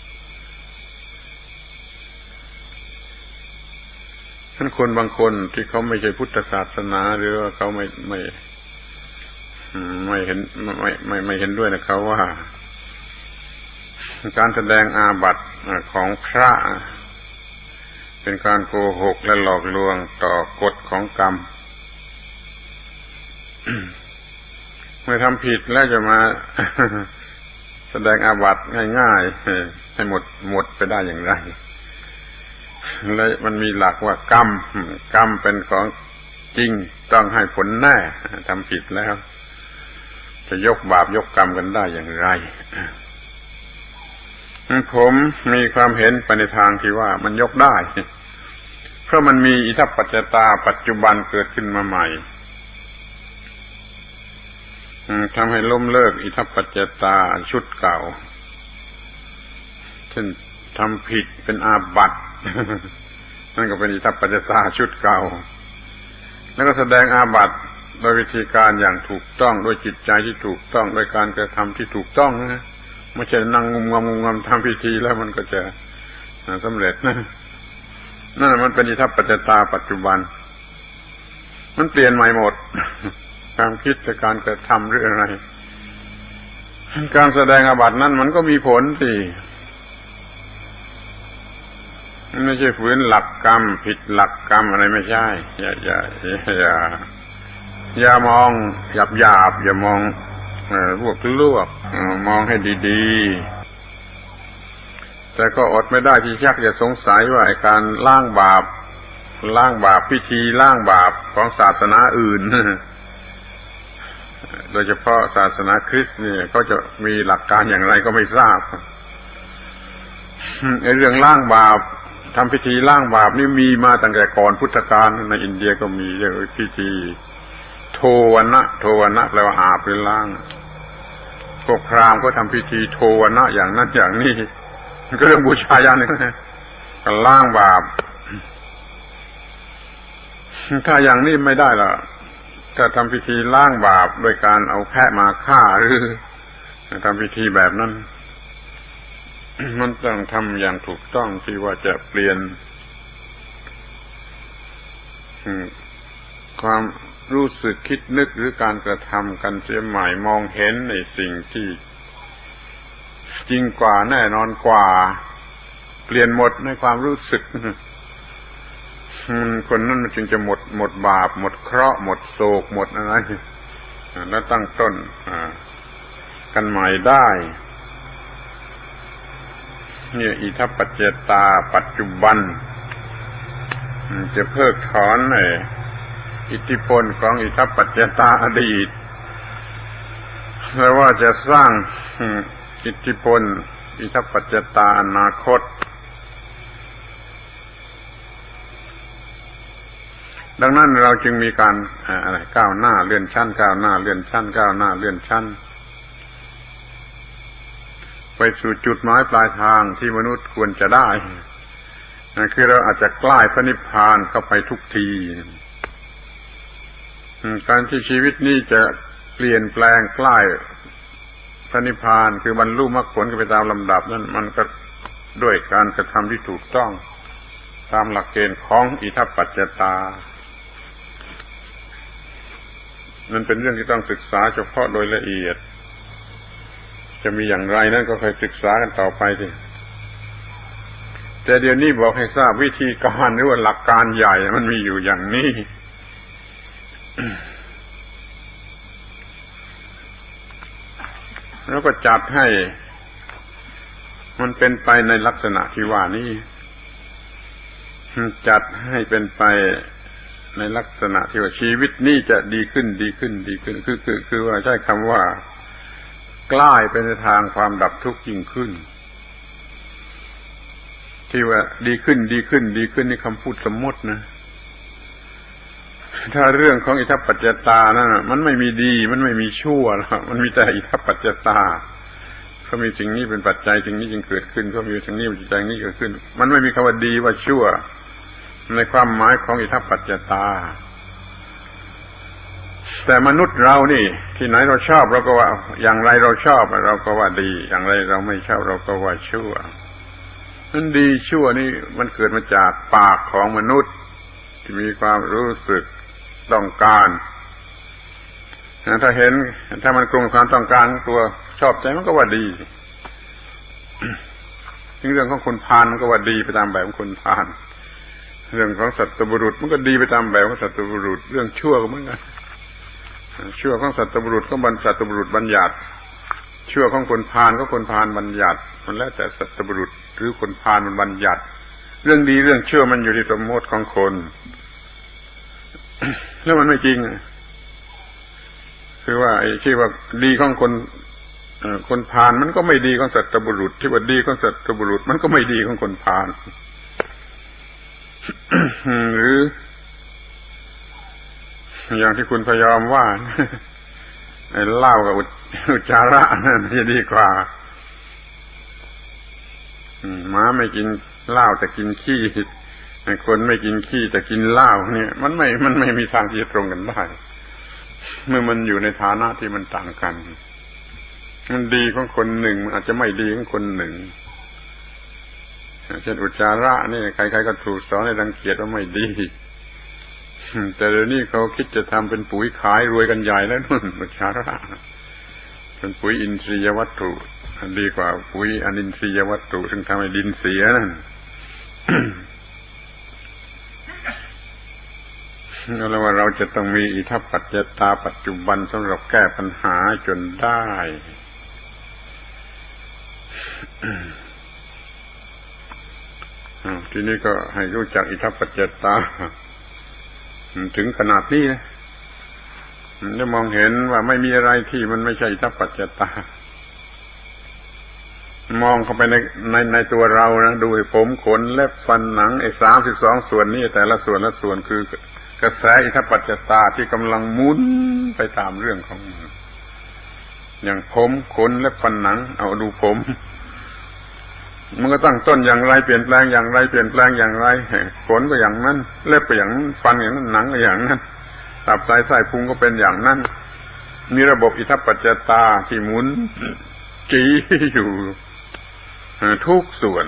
ท่านคนบางคนที่เขาไม่ใช่พุทธศาสนาหรือว่าเขาไม่ไม่ไม่เห็นไม่ไม่ไม่เห็นด้วยนะเขาว่าการแสดงอาบัติของพระเป็นการโกหกและหลอกลวงต่อกฎของกรรม เมื่อทำผิดแล้วจะมา แสดงอาบัติง่ายๆให้หมดหมดไปได้อย่างไรและมันมีหลักว่ากรรมกรรมเป็นของจริงต้องให้ผลแน่ทำผิดแล้วจะยกบาปยกกรรมกันได้อย่างไรผมมีความเห็นไปในทางที่ว่ามันยกได้เพราะมันมีอิทัปปัจจตาปัจจุบันเกิดขึ้นมาใหม่ทำให้ล้มเลิกอิทัปปัจจตาชุดเก่าเช่นทำผิดเป็นอาบัตินั่นก็เป็นอิทัปปัจจตาชุดเก่าแล้วก็แสดงอาบัติโดยวิธีการอย่างถูกต้องด้วยจิตใจที่ถูกต้องด้วยการกระทำที่ถูกต้องนะไม่ใช่นั่งงุมงำงุมงำทำพิธีแล้วมันก็จะสำเร็จนะนั่นมันเป็นอิทัปปัจจตาปัจจุบันมันเปลี่ยนใหม่หมดความคิดและการกระทำหรืออะไรการแสดงอาบัตินั้นมันก็มีผลสิมันไม่ใช่ฝืนหลักกรรมผิดหลักกรรมอะไรไม่ใช่อย่าอย่าอย่าอย่ามองหยาบหยาบอย่ามองพวกลวกมองให้ดีๆแต่ก็อดไม่ได้ที่ชักจะสงสัยว่าไอ้การล้างบาปล้างบาปพิธีล้างบาปของศาสนาอื่นโดยเฉพาะศาสนาคริสต์เนี่ยเขาจะมีหลักการอย่างไรก็ไม่ทราบไอ้เรื่องล้างบาปทำพิธีล้างบาปนี่มีมาตั้งแต่ก่อนพุทธกาลในอินเดียก็มีเรียกว่าพิธีโทวนะโทวนะแปลว่าอาบหรือล้างพวกพราหมณ์ก็ทำพิธีโทวนะอย่างนั้นอย่างนี้ก็เรื่องบูชาอย่างนึงก็ล้างบาปถ้าอย่างนี้ไม่ได้ล่ะถ้าทำพิธีล้างบาปโดยการเอาแพะมาฆ่าหรือทำพิธีแบบนั้นมันต้องทำอย่างถูกต้องที่ว่าจะเปลี่ยนความรู้สึกคิดนึกหรือการกระทำกันเสียใหม่มองเห็นในสิ่งที่จริงกว่าแน่นอนกว่าเปลี่ยนหมดในความรู้สึกคนนั้นมันจึงจะหมดหมดบาปหมดเคราะห์หมดโศกหมดอะไรแล้วตั้งต้นกันใหม่ได้เนี่ยอิทัปปัจจตาปัจจุบันจะเพิกถอนไอ้อิทธิพลของอิทัปปัจจตาอดีตแล้วว่าจะสร้างอิทธิพลอิทัปปัจจตาอนาคตดังนั้นเราจึงมีการอะไรก้าวหน้าเลื่อนชั้นก้าวหน้าเลื่อนชั้นก้าวหน้าเลื่อนชั้นไปสู่จุดหมายปลายทางที่มนุษย์ควรจะได้คือเราอาจจะใกล้พระนิพพานเข้าไปทุกทีการที่ชีวิตนี้จะเปลี่ยนแปลงใกล้พระนิพพานคือบรรลุมรรคผลกันไปตามลำดับนั้นมันก็ด้วยการกระทำที่ถูกต้องตามหลักเกณฑ์ของอิทัปปัจจตามันเป็นเรื่องที่ต้องศึกษาเฉพาะโดยละเอียดจะมีอย่างไรนั่นก็ค่อยศึกษากันต่อไปสิแต่เดี๋ยวนี้บอกให้ทราบวิธีการหรือว่าหลักการใหญ่มันมีอยู่อย่างนี้ แล้วก็จัดให้มันเป็นไปในลักษณะที่ว่านี้จัดให้เป็นไปในลักษณะที่ว่าชีวิตนี้จะดีขึ้นดีขึ้นดีขึ้นคือคือคือว่าใช้คำว่ากล้ายไปในทางความดับทุกข์ยิ่งขึ้นที่ว่าดีขึ้นดีขึ้นดีขึ้นนี่คำพูดสมมตินะถ้าเรื่องของอิทัปปัจจตานั่นมันไม่มีดีมันไม่มีชั่วหรอกมันมีแต่อิทัปปัจจตาเขามีสิ่งนี้เป็นปัจจัยสิ่งนี้จึงเกิดขึ้นเขามีสิ่งนี้ปัจจัยนี้เกิดขึ้นมันไม่มีคำว่าดีว่าชั่วในความหมายของอิทัปปัจจตาแต่มนุษย์เรานี่ที่ไหนเราชอบเราก็ว่าอย่างไรเราชอบเราก็ว่าดีอย่างไรเราไม่ชอบเราก็ว่าชั่วนั้นดีชั่วนี่มันเกิดมาจากปากของมนุษย์ที่มีความรู้สึกต้องการถ้าเห็นถ้ามันกลุ่มความต้องการตัวชอบใจมันก็ว่าดีเรื่องของคนพาลมันก็ว่าดีไปตามแบบของคนพาลเรื่องของสัตบุรุษมันก็ดีไปตามแบบของสัตบุรุษเรื่องชั่วก็เหมือนกันชั่วของสัตบุรุษก็บัญสัตบุรุษบัญญัติชั่วของคนพาลก็คนพาลบัญญัติมันแล้วแต่สัตบุรุษหรือคนพาลมันบัญญัติเรื่องดีเรื่องชั่วมันอยู่ที่สมมติของคนแล้วมันไม่จริงคือว่าไอ้ที่ว่าดีของคนคนพาลมันก็ไม่ดีของสัตบุรุษที่ว่าดีของสัตบุรุษมันก็ไม่ดีของคนพาล หรืออย่างที่คุณพยายามว่าไอ้เหล้ากับอุจจาระนั่นจะดีกว่าหมาไม่กินเหล้าแต่กินขี้คนไม่กินขี้แต่กินเหล้าเนี่ยมันไม่มันไม่มีทางที่จะตรงกันได้เมื่อมันอยู่ในฐานะที่มันต่างกันมันดีของคนหนึ่งมันอาจจะไม่ดีของคนหนึ่งเช่นอุจจาระนี่ใครๆก็ถูกสอนให้รังเกียจว่าไม่ดีแต่เดี๋ยวนี้เขาคิดจะทำเป็นปุ๋ยขายรวยกันใหญ่แล้วนู่นอุจจาระเป็นปุ๋ยอินทรียวัตถุดีกว่าปุ๋ยอนินทรียวัตถุซึ่งทำให้ดินเสียนั่น แล้วว่าเราจะต้องมีอิทัปปัจจตาปัจจุบันสำหรับแก้ปัญหาจนได้ทีนี้ก็ให้รู้จักอิทัปปัจจตาถึงขนาดนี้นะจะมองเห็นว่าไม่มีอะไรที่มันไม่ใช่อิทัปปัจจตามองเข้าไปในในในตัวเรานะดูผมขนเล็บฟันหนังไอ้สามสิบสองส่วนนี้แต่ละส่วนละส่วนคือกระแสอิทัปปัจจตาที่กำลังหมุนไปตามเรื่องของมันอย่างผมขนเล็บฟันหนังเอาดูผมมันก็ตั้งต้นอย่างไรเปลี่ยนแปลงอย่างไรเปลี่ยนแปลงอย่างไรขนก็อย่างนั้นเล็บก็อย่างนั้นฟันอย่างนั้นหนังก็อย่างนั้นตับไตไส้พุงก็เป็นอย่างนั้นมีระบบอิทัปปัจจตาที่หมุนจีอยู่ทุกส่วน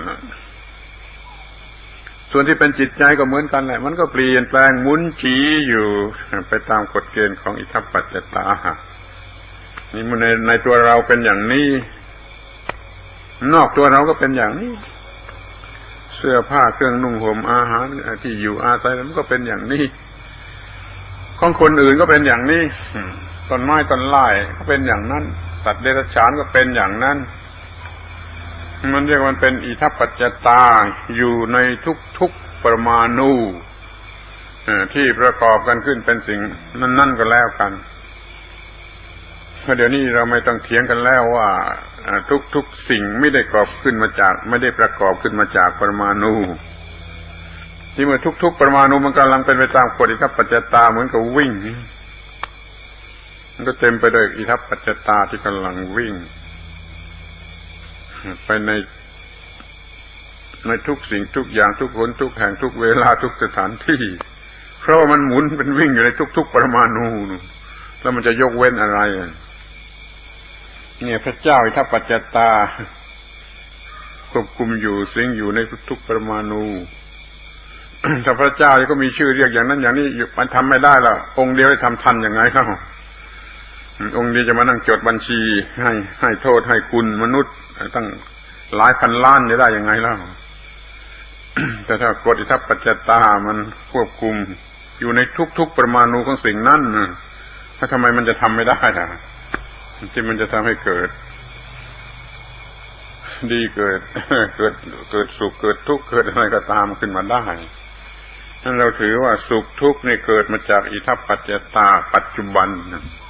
ส่วนที่เป็นจิตใจก็เหมือนกันแหละมันก็เปลี่ยนแปลงหมุนจีอยู่ไปตามกฎเกณฑ์ของอิทัปปัจจตานี่มันในในตัวเราเป็นอย่างนี้นอกตัวเราก็เป็นอย่างนี้เสื้อผ้าเครื่องนุ่งห่มอาหารที่อยู่อาศัยมันก็เป็นอย่างนี้ของคนอื่นก็เป็นอย่างนี้ต้นไม้ต้นไม้ก็เป็นอย่างนั้นสัตว์เดรัจฉานก็เป็นอย่างนั้นมันเรียกมันเป็นอิทัปปัจจตาอยู่ในทุกๆปรมาณูที่ประกอบกันขึ้นเป็นสิ่งนั่นๆก็แล้วกันเพราะเดี๋ยวนี้เราไม่ต้องเถียงกันแล้วว่าทุกๆสิ่งไม่ได้ประกอบขึ้นมาจากไม่ได้ประกอบขึ้นมาจากปรมาณูที่เมื่อทุกๆปรมาณูมันกำลังเป็นไปตามกฎอิทัปปัจจตาเหมือนกับวิ่งมันก็เต็มไปด้วยอิทัปปัจจตาที่กำลังวิ่งไปในในทุกสิ่งทุกอย่างทุกคนทุกแห่งทุกเวลาทุกสถานที่เพราะว่ามันหมุนเป็นวิ่งอยู่ในทุกๆปรมาณูแล้วมันจะยกเว้นอะไรเนี่ยพระเจ้าอิทัปปัจจตาควบคุมอยู่สิงอยู่ในทุกๆปรมาณูถ้าพระเจ้าก็มีชื่อเรียกอย่างนั้นอย่างนี้มันทำไม่ได้ล่ะองค์เดียวจะทำทันยังไงครับองค์เดียวจะมานั่งจดบัญชีให้ให้โทษให้คุณมนุษย์ตั้งหลายพันล้านจะได้ยังไงล่ะ แต่ถ้ากฎอิทัปปัจจตามันควบคุมอยู่ในทุกๆปรมาณูของสิ่งนั้นถ้าทำไมมันจะทำไม่ได้ล่ะที่มันจะทำให้เกิดดีเกิดเกิดเกิดสุขเกิดทุกข์เกิดอะไรก็ตามขึ้นมาได้นั้นเราถือว่าสุขทุกข์นี่เกิดมาจากอิทัปปัจจตาปัจจุบัน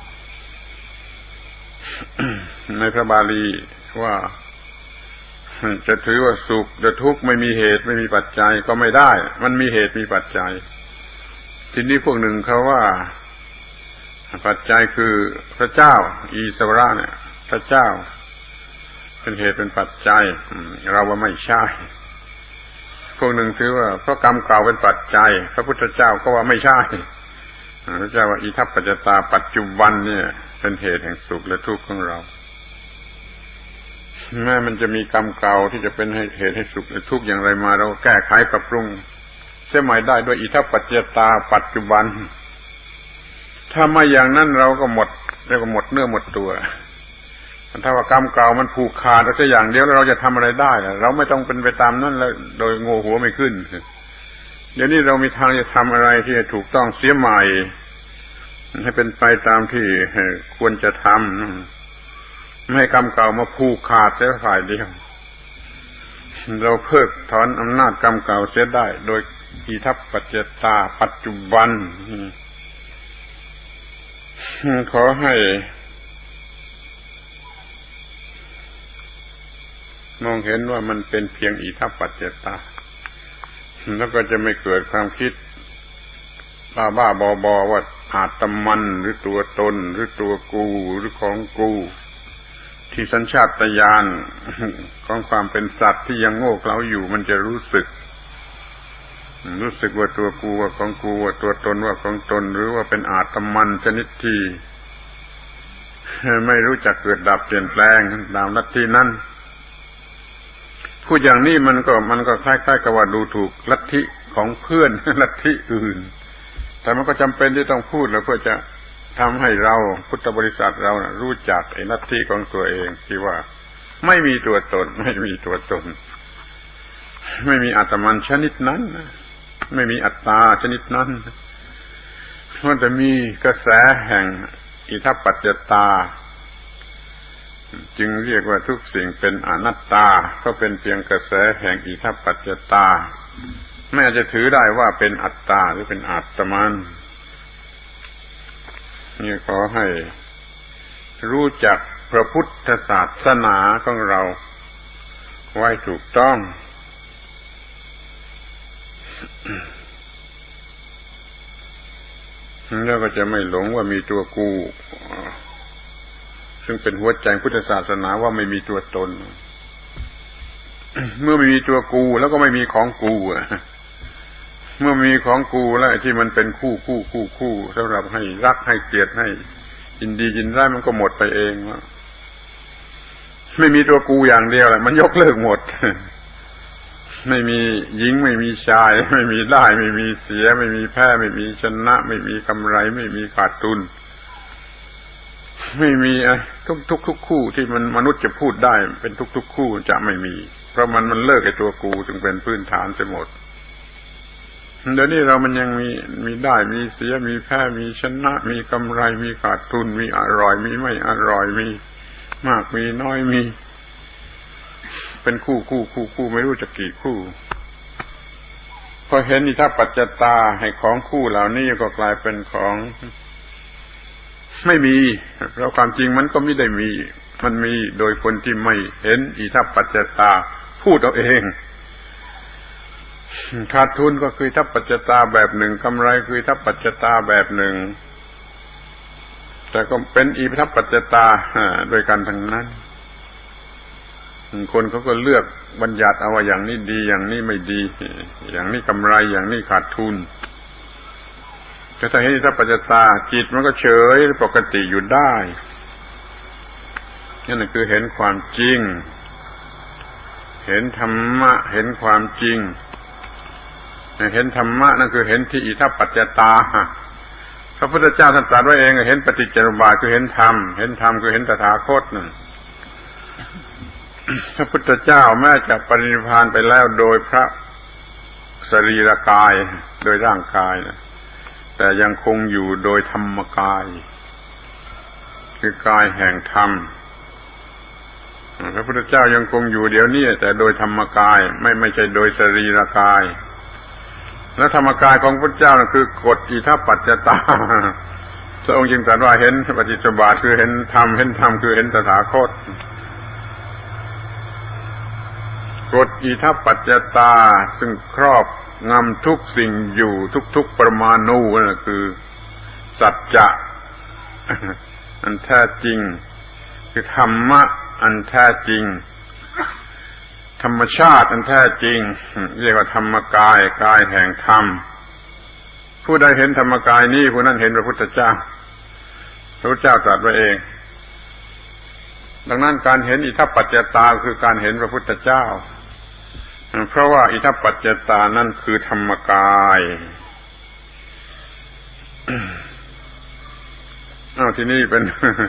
ในพระบาลีว่าจะถือว่าสุขหรือทุกข์ไม่มีเหตุไม่มีปัจจัยก็ไม่ได้มันมีเหตุมีปัจจัยทีนี้พวกหนึ่งเขาว่าปัจจัยคือพระเจ้าอีสวระเนี่ยพระเจ้าเป็นเหตุเป็นปัจจัยเราว่าไม่ใช่พวกหนึ่งถือว่าเพราะกรรมเก่าเป็นปัจจัยพระพุทธเจ้าก็ว่าไม่ใช่พระเจ้าว่าอิทัปปัจจตาปัจจุบันเนี่ยเป็นเหตุแห่งสุขและทุกข์ของเราแม้มันจะมีกรรมเก่าที่จะเป็นเหตุให้สุขและทุกข์อย่างไรมาเราแก้ไขปรับปรุงเสียใหม่ได้ด้วยอิทัปปัจจตาปัจจุบันถ้าไม่อย่างนั้นเราก็หมดเรียกว่าหมดเนื้อหมดตัวถ้าว่ากรรมเก่ามันผูกขาดเราแค่อย่างเดียวแล้วเราจะทำอะไรได้ล่ะเราไม่ต้องเป็นไปตามนั้นแล้วโดยโง่หัวไม่ขึ้นเดี๋ยวนี้เรามีทางจะทำอะไรที่ถูกต้องเสียใหม่ให้เป็นไปตามที่ควรจะทำไม่ให้กรรมเก่ามาผูกขาดแต่ฝ่ายเดียวเราเพิกถอนอำนาจกรรมเก่าเสียได้โดยอิทัปปัจจตาปัจจุบันขอให้มองเห็นว่ามันเป็นเพียงอิทัปปัจจตาแล้วก็จะไม่เกิดความคิดบ้าบ้าบอบอว่าอาตมันหรือตัวตนหรือตัวกูหรือของกูที่สัญชาตญาณของความเป็นสัตว์ที่ยังโง่เขลาอยู่มันจะรู้สึกรู้สึกว่าตัวกูว่าของกูว่าตัวตนว่าของตนหรือว่าเป็นอาตมันชนิดที่ไม่รู้จักเกิดดับเปลี่ยนแปลงตามลัทธินั้นพูดอย่างนี้มันก็มันก็คล้ายๆกับว่าดูถูกลัทธิของเพื่อนลัทธิอื่นแต่มันก็จำเป็นที่ต้องพูดแล้วเพื่อจะทำให้เราพุทธบริษัทเรานะรู้จักไอ้ลัทธิของตัวเองที่ว่าไม่มีตัวตนไม่มีตัวตนไม่มีอาตมันชนิดนั้นไม่มีอัตตาชนิดนั้นมันจะมีกระแสแห่งอิทัปปัจจตาจึงเรียกว่าทุกสิ่งเป็นอนัตตาก็เป็นเพียงกระแสแห่งอิทัปปัจจตาไม่อาจจะถือได้ว่าเป็นอัตตาหรือเป็นอาตมันนี่ขอให้รู้จักพระพุทธศาสนาของเราไว้ถูกต้องแล้วก็จะไม่หลงว่ามีตัวกูซึ่งเป็นหัวใจพุทธศาสนาว่าไม่มีตัวตนเมื่อไม่มีตัวกูแล้วก็ไม่มีของกูเมื่อมีของกูแล้วที่มันเป็นคู่คู่คู่คู่สำหรับให้รักให้เกลียดให้ยินดียินร้ายมันก็หมดไปเองว่าไม่มีตัวกูอย่างเดียวแหละมันยกเลิกหมดไม่มีหญิงไม่มีชายไม่มีได้ไม่มีเสียไม่มีแพ้ไม่มีชนะไม่มีกำไรไม่มีขาดทุนไม่มีไอ้ทุกทุกทุกคู่ที่มันมนุษย์จะพูดได้เป็นทุกทุกคู่จะไม่มีเพราะมันมันเลิกไอ้ตัวกูจึงเป็นพื้นฐานไปหมดเดี๋ยวนี้เรามันยังมีมีได้มีเสียมีแพ้มีชนะมีกำไรมีขาดทุนมีอร่อยมีไม่อร่อยมีมากมีน้อยมีเป็นคู่คู่คู่คู่ไม่รู้จะกี่คู่พอเห็นอิทัปปัจจตาให้ของคู่เหล่านี้ก็กลายเป็นของไม่มีเพราะความจริงมันก็ไม่ได้มีมันมีโดยคนที่ไม่เห็นอิทัปปัจจตาพูดเอาเองขาดทุนก็คืออิทัปปัจจตาแบบหนึ่งกำไรคืออิทัปปัจจตาแบบหนึ่งแต่ก็เป็นอิทัปปัจจตาโดยกันทั้งนั้นคนเขาก็เลือกบัญญัติเอาว่าอย่างนี้ดีอย่างนี้ไม่ดีอย่างนี้กำไรอย่างนี้ขาดทุนแต่ถ้าเห็นอิทัปปัจจตาจิตมันก็เฉยปกติอยู่ได้นั่นคือเห็นความจริงเห็นธรรมะเห็นความจริงเห็นธรรมะนั่นคือเห็นที่อิทัปปัจจตาพระพุทธเจ้าท่านตรัสไว้เองเห็นปฏิจจสมุปบาทคือเห็นธรรมเห็นธรรมคือเห็นตถาคตนั่นพระพุทธเจ้าแม้จะปรินิพพานไปแล้วโดยพระสรีรกายโดยร่างกายนะแต่ยังคงอยู่โดยธรรมกายคือกายแห่งธรรมพระพุทธเจ้ายังคงอยู่เดี๋ยวนี้แต่โดยธรรมกายไม่ไม่ใช่โดยสรีรกายและธรรมกายของพระพุทธเจ้าคือกฎอิทัปปัจจตาพระองค์จึงตรัสว่าเห็นปฏิจจสมุปบาทคือเห็นธรรมเห็นธรรมคือเห็นตถาคตกฎอิทัปปัจจตาซึ่งครอบงำทุกสิ่งอยู่ทุกๆปรมาณูนั่นคือสัจจะอันแท้จริงคือธรรมะอันแท้จริงธรรมชาติอันแท้จริงเรียกว่าธรรมกายกายแห่งธรรมผู้ใดเห็นธรรมกายนี้ผู้นั้นเห็นพระพุทธเจ้าพระพุทธเจ้าตรัสไว้เองดังนั้นการเห็นอิทัปปัจจตาคือการเห็นพระพุทธเจ้าเพราะว่าอิทัปปัจจตานั่นคือธรรมกายอ้าวที่นี่เป็น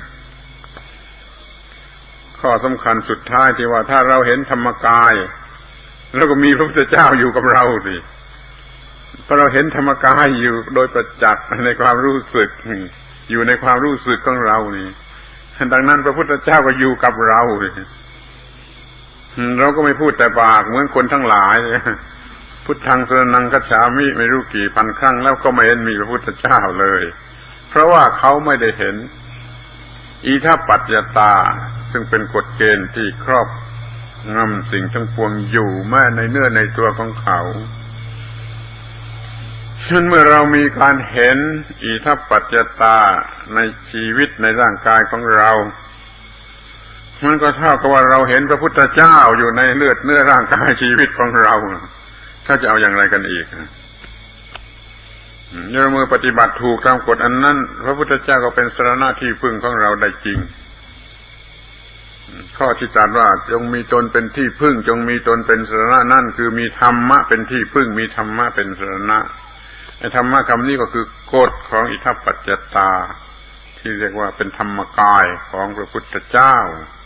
ข้อสำคัญสุดท้ายที่ว่าถ้าเราเห็นธรรมกายแล้วก็มีพระพุทธเจ้าอยู่กับเราสิเพราะเราเห็นธรรมกายอยู่โดยประจักษ์ในความรู้สึกอยู่ในความรู้สึกของเรานี่ดังนั้นพระพุทธเจ้าก็อยู่กับเราเราก็ไม่พูดแต่ปากเหมือนคนทั้งหลายพุทธังสรณังคัจฉามิไม่รู้กี่พันครั้งแล้วก็ไม่เห็นมีพระพุทธเจ้าเลยเพราะว่าเขาไม่ได้เห็นอิทัปปัจจตาซึ่งเป็นกฎเกณฑ์ที่ครอบงำสิ่งทั้งปวงอยู่แม้ในเนื้อในตัวของเขาฉะนั้นเมื่อเรามีการเห็นอิทัปปัจจตาในชีวิตในร่างกายของเรามันก็เท่ากับว่าเราเห็นพระพุทธเจ้าอยู่ในเลือดเนื้อร่างกายชีวิตของเราถ้าจะเอาอย่างไรกันอีกเมื่อมือปฏิบัติถูกตามกฎอันนั้นพระพุทธเจ้าก็เป็นสรณะที่พึ่งของเราได้จริงข้อที่ตรัสว่าจงมีตนเป็นที่พึ่งจงมีตนเป็นสรณะนั่นคือมีธรรมะเป็นที่พึ่งมีธรรมะเป็นสรณะไอ้ธรรมะคำนี้ก็คือกฎของอิทัปปัจจตาที่เรียกว่าเป็นธรรมกายของพระพุทธเจ้า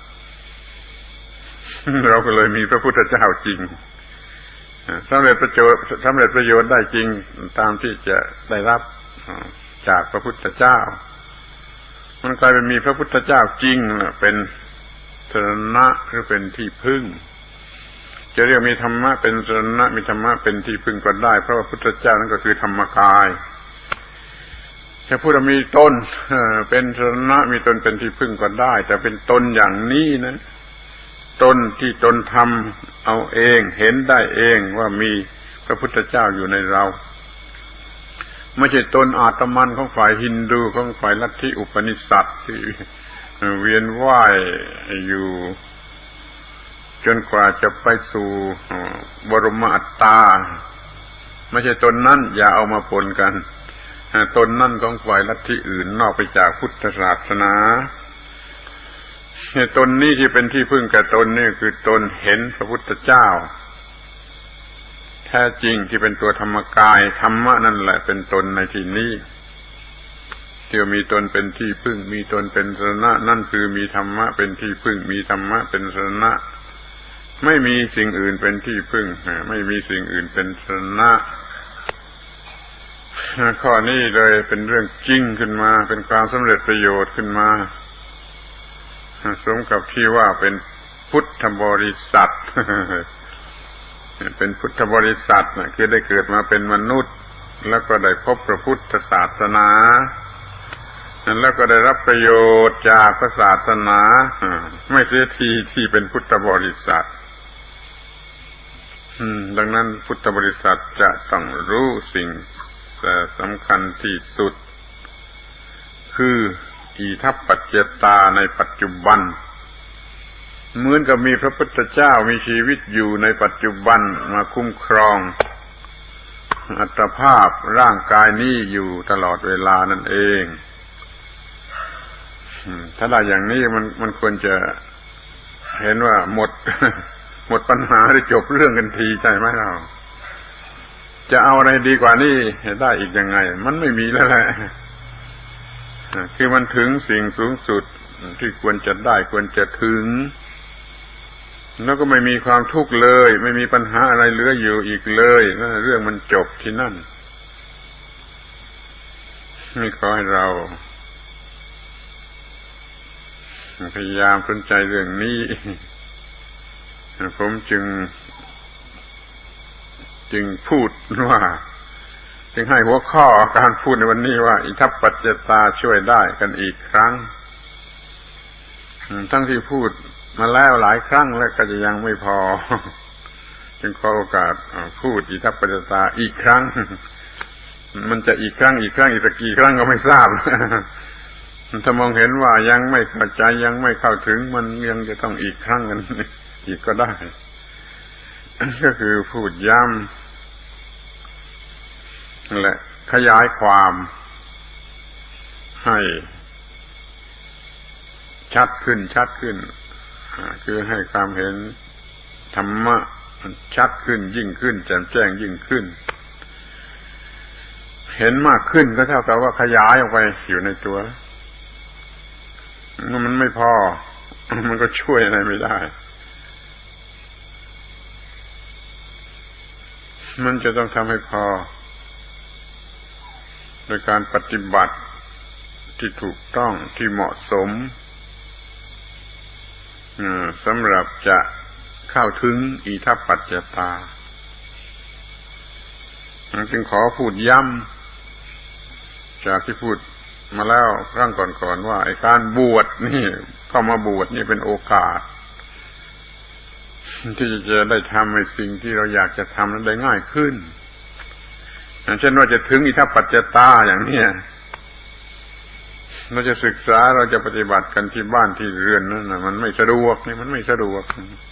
เราก็เลยมีพระพุทธเจ้าจริงสำเร็จประโยชน์สำเร็จประโยชน์ได้จริงตามที่จะได้รับจากพระพุทธเจ้ามันกลายเป็นมีพระพุทธเจ้าจริงเป็นสรณะหรือเป็นที่พึ่งจะเรียกมีธรรมะเป็นสรณะมีธรรมะเป็นที่พึ่งก็ได้เพราะว่าพุทธเจ้านั่นก็คือธรรมกายจะพูดว่ามีตนเป็นสรณะมีตนเป็นที่พึ่งก็ได้แต่เป็นตนอย่างนี้นะตนที่ตนทำเอาเองเห็นได้เองว่ามีพระพุทธเจ้าอยู่ในเราไม่ใช่ตนอาตมันของฝ่ายฮินดูของฝ่ายลัทธิอุปนิสัตที่เวียนว่ายอยู่จนกว่าจะไปสู่บรมอัตตาไม่ใช่ตนนั้นอย่าเอามาปนกันตนนั่นของฝ่ายลัทธิอื่นนอกไปจากพุทธศาสนาตนนี้ที่เป็นที่พึ่งแก่ตนนี่คือตนเห็นพระพุทธเจ้าแท้จริงที่เป็นตัวธรรมกายธรรมะนั่นแหละเป็นตนในที่นี้ที่มีตนเป็นที่พึ่งมีตนเป็นสรณะนั่นคือมีธรรมะเป็นที่พึ่งมีธรรมะเป็นสรณะไม่มีสิ่งอื่นเป็นที่พึ่งไม่มีสิ่งอื่นเป็นสรณะข้อนี้เลยเป็นเรื่องจริงขึ้นมาเป็นความสำเร็จประโยชน์ขึ้นมาสมกับที่ว่าเป็นพุทธบริษัทเป็นพุทธบริษัทนะคือได้เกิดมาเป็นมนุษย์แล้วก็ได้พบพระพุทธศาสนาแล้วก็ได้รับประโยชน์จากพระศาสนาไม่เสียทีที่เป็นพุทธบริษัทดังนั้นพุทธบริษัทจะต้องรู้สิ่งสำคัญที่สุดคืออิทัปปัจจตาในปัจจุบันเหมือนกับมีพระพุทธเจ้ามีชีวิตอยู่ในปัจจุบันมาคุ้มครองอัตภาพร่างกายนี้อยู่ตลอดเวลานั่นเองถ้าได้อย่างนี้มันมันควรจะเห็นว่าหมดหมดปัญหาได้จบเรื่องกันทีใช่ไหมเราจะเอาอะไรดีกว่านี้ได้อีกยังไงมันไม่มีแล้วแหละคือมันถึงสิ่งสูงสุดที่ควรจะได้ควรจะถึงแล้วก็ไม่มีความทุกข์เลยไม่มีปัญหาอะไรเหลืออยู่อีกเลยนั่นเรื่องมันจบที่นั่นนี่ขอให้เราพยายามสนใจเรื่องนี้ผมจึงจึงพูดว่าจึงให้หัวข้อการพูดในวันนี้ว่าอิทัปปัจจตาช่วยได้กันอีกครั้งทั้งที่พูดมาแล้วหลายครั้งแล้วก็จะยังไม่พอจึงขอโอกาสพูดอิทัปปัจจตาอีกครั้งมันจะอีกครั้งอีกครั้งอีกสักกี่ครั้งก็ไม่ทราบถ้ามองเห็นว่ายังไม่เข้าใจยังไม่เข้าถึงมันยังจะต้องอีกครั้งกันอีกก็ได้ก็คือพูดย้ำนั่นแหละขยายความให้ชัดขึ้นชัดขึ้นคือให้ความเห็นธรรมะชัดขึ้นยิ่งขึ้นแจ่มแจ้งยิ่งขึ้นเห็นมากขึ้นก็เท่ากับว่าขยายออกไปอยู่ในตัวมันไม่พอมันก็ช่วยอะไรไม่ได้มันจะต้องทำให้พอโดยการปฏิบัติที่ถูกต้องที่เหมาะสมสำหรับจะเข้าถึงอิทัปปัจจตาจึงขอพูดย้ำจากที่พูดมาแล้วครั้งก่อนๆว่าไอ้การบวชนี่เข้ามาบวชนี่เป็นโอกาสที่จะได้ทำในสิ่งที่เราอยากจะทำนั้นได้ง่ายขึ้นอย่างเช่นว่าจะถึงอิทัปปัจจตาอย่างนี้เราจะศึกษาเราจะปฏิบัติกันที่บ้านที่เรือนนั่นน่ะมันไม่สะดวกนี่มันไม่สะดวก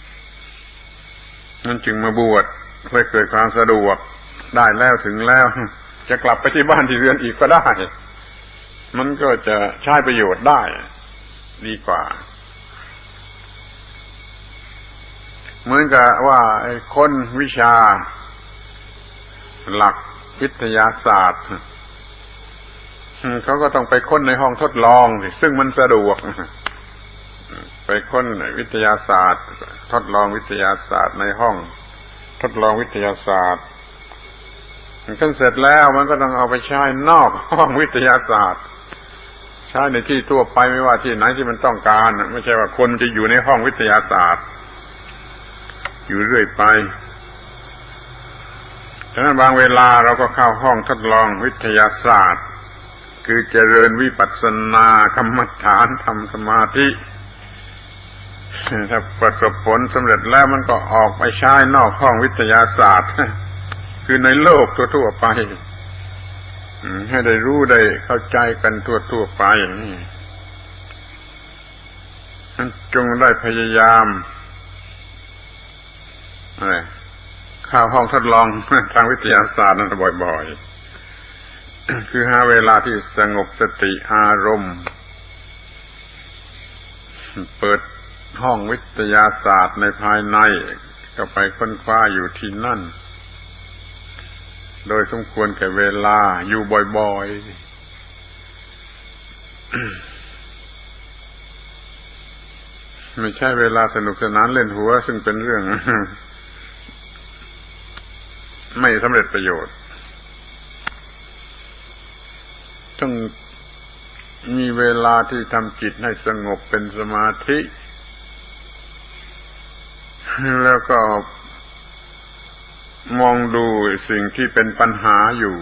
นั่นจึงมาบวชเพื่อเกิดความสะดวกได้แล้วถึงแล้วจะกลับไปที่บ้านที่เรือนอีกก็ได้มันก็จะใช้ประโยชน์ได้ดีกว่าเหมือนกับว่าไอ้คนวิชาหลักวิทยาศาสตร์เขาก็ต้องไปค้นในห้องทดลองสิซึ่งมันสะดวกไปค้นวิทยาศาสตร์ทดลองวิทยาศาสตร์ในห้องทดลองวิทยาศาสตร์มันก็เสร็จแล้วมันก็ต้องเอาไปใช้นอกห้องวิทยาศาสตร์ใช้ในที่ทั่วไปไม่ว่าที่ไหนที่มันต้องการไม่ใช่ว่าคนจะอยู่ในห้องวิทยาศาสตร์อยู่เรื่อยไปฉะนั้นบางเวลาเราก็เข้าห้องทดลองวิทยาศาสตร์คือเจริญวิปัสสนากรรมฐานทำสมาธิถ้าประสบผลสำเร็จแล้วมันก็ออกไปใช้นอกห้องวิทยาศาสตร์คือในโลกทั่วๆไปให้ได้รู้ได้เข้าใจกันทั่วๆไปนั้นจงได้พยายามอะไรเข้าห้องทดลองทางวิทยาศาสตร์นั้นบ่อยๆคือหาเวลาที่สงบสติอารมณ์เปิดห้องวิทยาศาสตร์ในภายในก็ไปค้นคว้าอยู่ที่นั่นโดยสมควรแก่เวลาอยู่บ่อยๆไม่ใช่เวลาสนุกสนานเล่นหัวซึ่งเป็นเรื่องไม่สำเร็จประโยชน์ต้องมีเวลาที่ทำจิตให้สงบเป็นสมาธิแล้วก็มองดูสิ่งที่เป็นปัญหาอยู่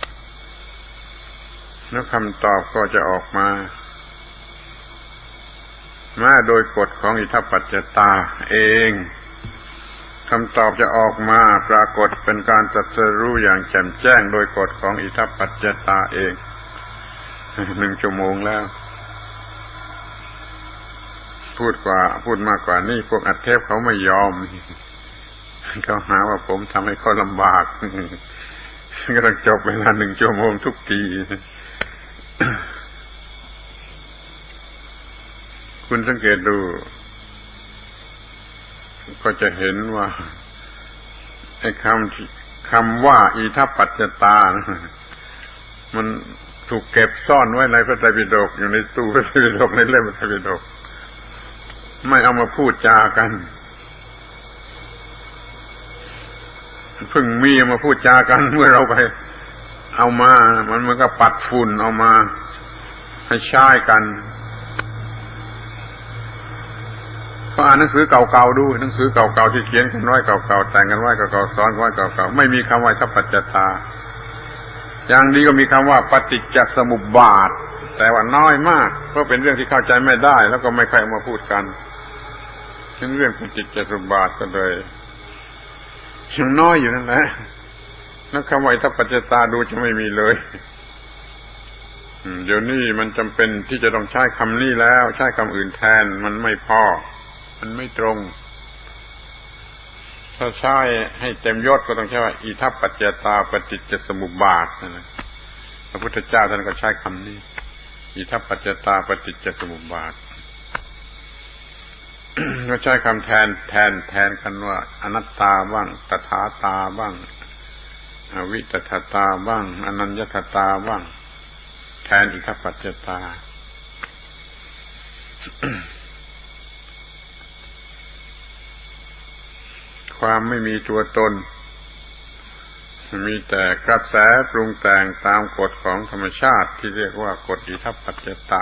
แล้วคำตอบก็จะออกมาแม้โดยกฎของอิทัปปัจจตาเองคำตอบจะออกมาปรากฏเป็นการตรัสรู้อย่างแจ่มแจ้งโดยกฎของอิทัปปัจจตาเองหนึ่งชั่วโมงแล้วพูดกว่าพูดมากกว่านี่พวกอัดเทปเขาไม่ยอมเขาหาว่าผมทำให้เขาลำบากก็ต้องจบเวลาหนึ่งชั่วโมงทุกทีคุณสังเกตดูก็จะเห็นว่าไอ้คำคำว่าอิทัปปัจจตามันถูกเก็บซ่อนไว้ในพระไตรปิฎกอยู่ในตู้พระไตรปิฎกในเล่มพระไตรปิฎกไม่เอามาพูดจากันเพิ่งมีมาพูดจากันเมื่อเราไปเอามามันมันก็ปัดฝุ่นเอามาให้ใช้กันก็อ่านหนังสือเก่าๆดูหนังสือเก่าๆที่เขียนกันไว้เก่าๆแต่งกันไว้เก่าๆสอนไว้เก่าๆไม่มีคำว่าอิทัปปัจจตาอย่างดีก็มีคำว่าปฏิจจสมุปบาทแต่ว่าน้อยมากเพราะเป็นเรื่องที่เข้าใจไม่ได้แล้วก็ไม่ใครมาพูดกันเช่นเรื่องปฏิจจสมุปบาทก็เลยยังน้อยอยู่นั่นแหละแล้วคำว่าอิทัปปัจจตาดูจะไม่มีเลยเดี๋ยวนี้มันจำเป็นที่จะต้องใช้คำนี้แล้วใช้คำอื่นแทนมันไม่พอมันไม่ตรงถ้าใช้ให้เต็มยศก็ต้องใช้ว่าอิทัปปัจจตาปฏิจจสมุปบาทนะพระพุทธเจ้าท่านก็ใช้คำนี้อิทัปปัจจตาปฏิจจสมุปบาท ก็ใช้คำแทนแทนแทนกันว่าอนัตตาบ้างตถาตาบ้างอวิตถตาบ้างอนัญญตตาบ้างแทนอิทัปปัจจตา ความไม่มีตัวตนมีแต่กระแสปรุงแต่งตามกฎของธรรมชาติที่เรียกว่ากฎอิทัปปัจจตา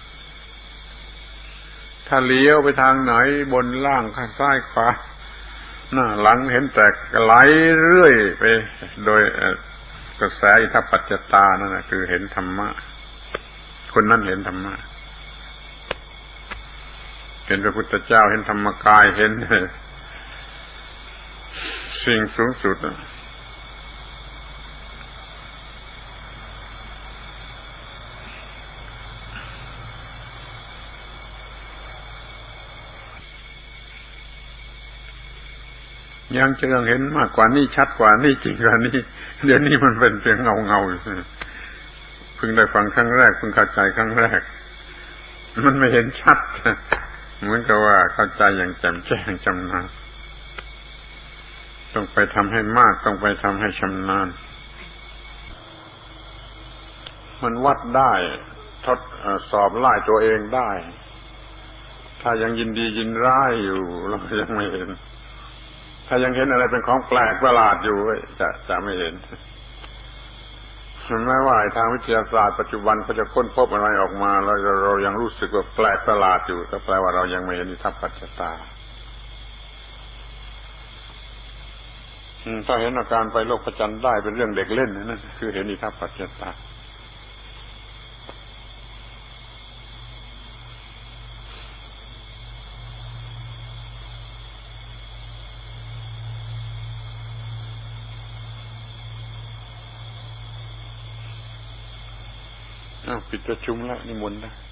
ถ้าเลี้ยวไปทางไหนบนล่างข้างซ้ายขวาหน้าหลังเห็นแต่ไหลเรื่อยไปโดยกระแสอิทัปปัจจตานั่นนะคือเห็นธรรมะคนนั้นเห็นธรรมะเห็นพระพุทธเจ้าเห็นธรรมกายเห็นสิ่งสูงสุดยังจะยังเห็นมากกว่านี้ชัดกว่านี้จริงกว่านี้เดี๋ยวนี้มันเป็นเพียงเงาเงาอยู่เพิ่งได้ฟังครั้งแรกเพิ่งเข้าใจครั้งแรกมันไม่เห็นชัดเหมือนกับว่าเข้าใจอย่างแจ่มแจ้งชำนาญต้องไปทำให้มากต้องไปทำให้ชำนาญมันวัดได้ทดสอบไล่ตัวเองได้ถ้ายังยินดียินร้ายอยู่เรายังไม่เห็นถ้ายังเห็นอะไรเป็นของแปลกประหลาดอยู่จะจะไม่เห็นแม้ว่าทางวิทยาศาสตร์ปัจจุบันเขาจะค้นพบอะไรออกมาแล้วเรายังรู้สึกว่าแปลกประหลาดอยู่ก็แปลว่าเรายังไม่เห็นอิทัปปัจจตาถ้าเห็นอาการไปโลกพระจันทร์ได้เป็นเรื่องเด็กเล่นนั่นคือเห็นอิทัปปัจจตาอ้าวปิดประชุมแล้วนิมนต์นะ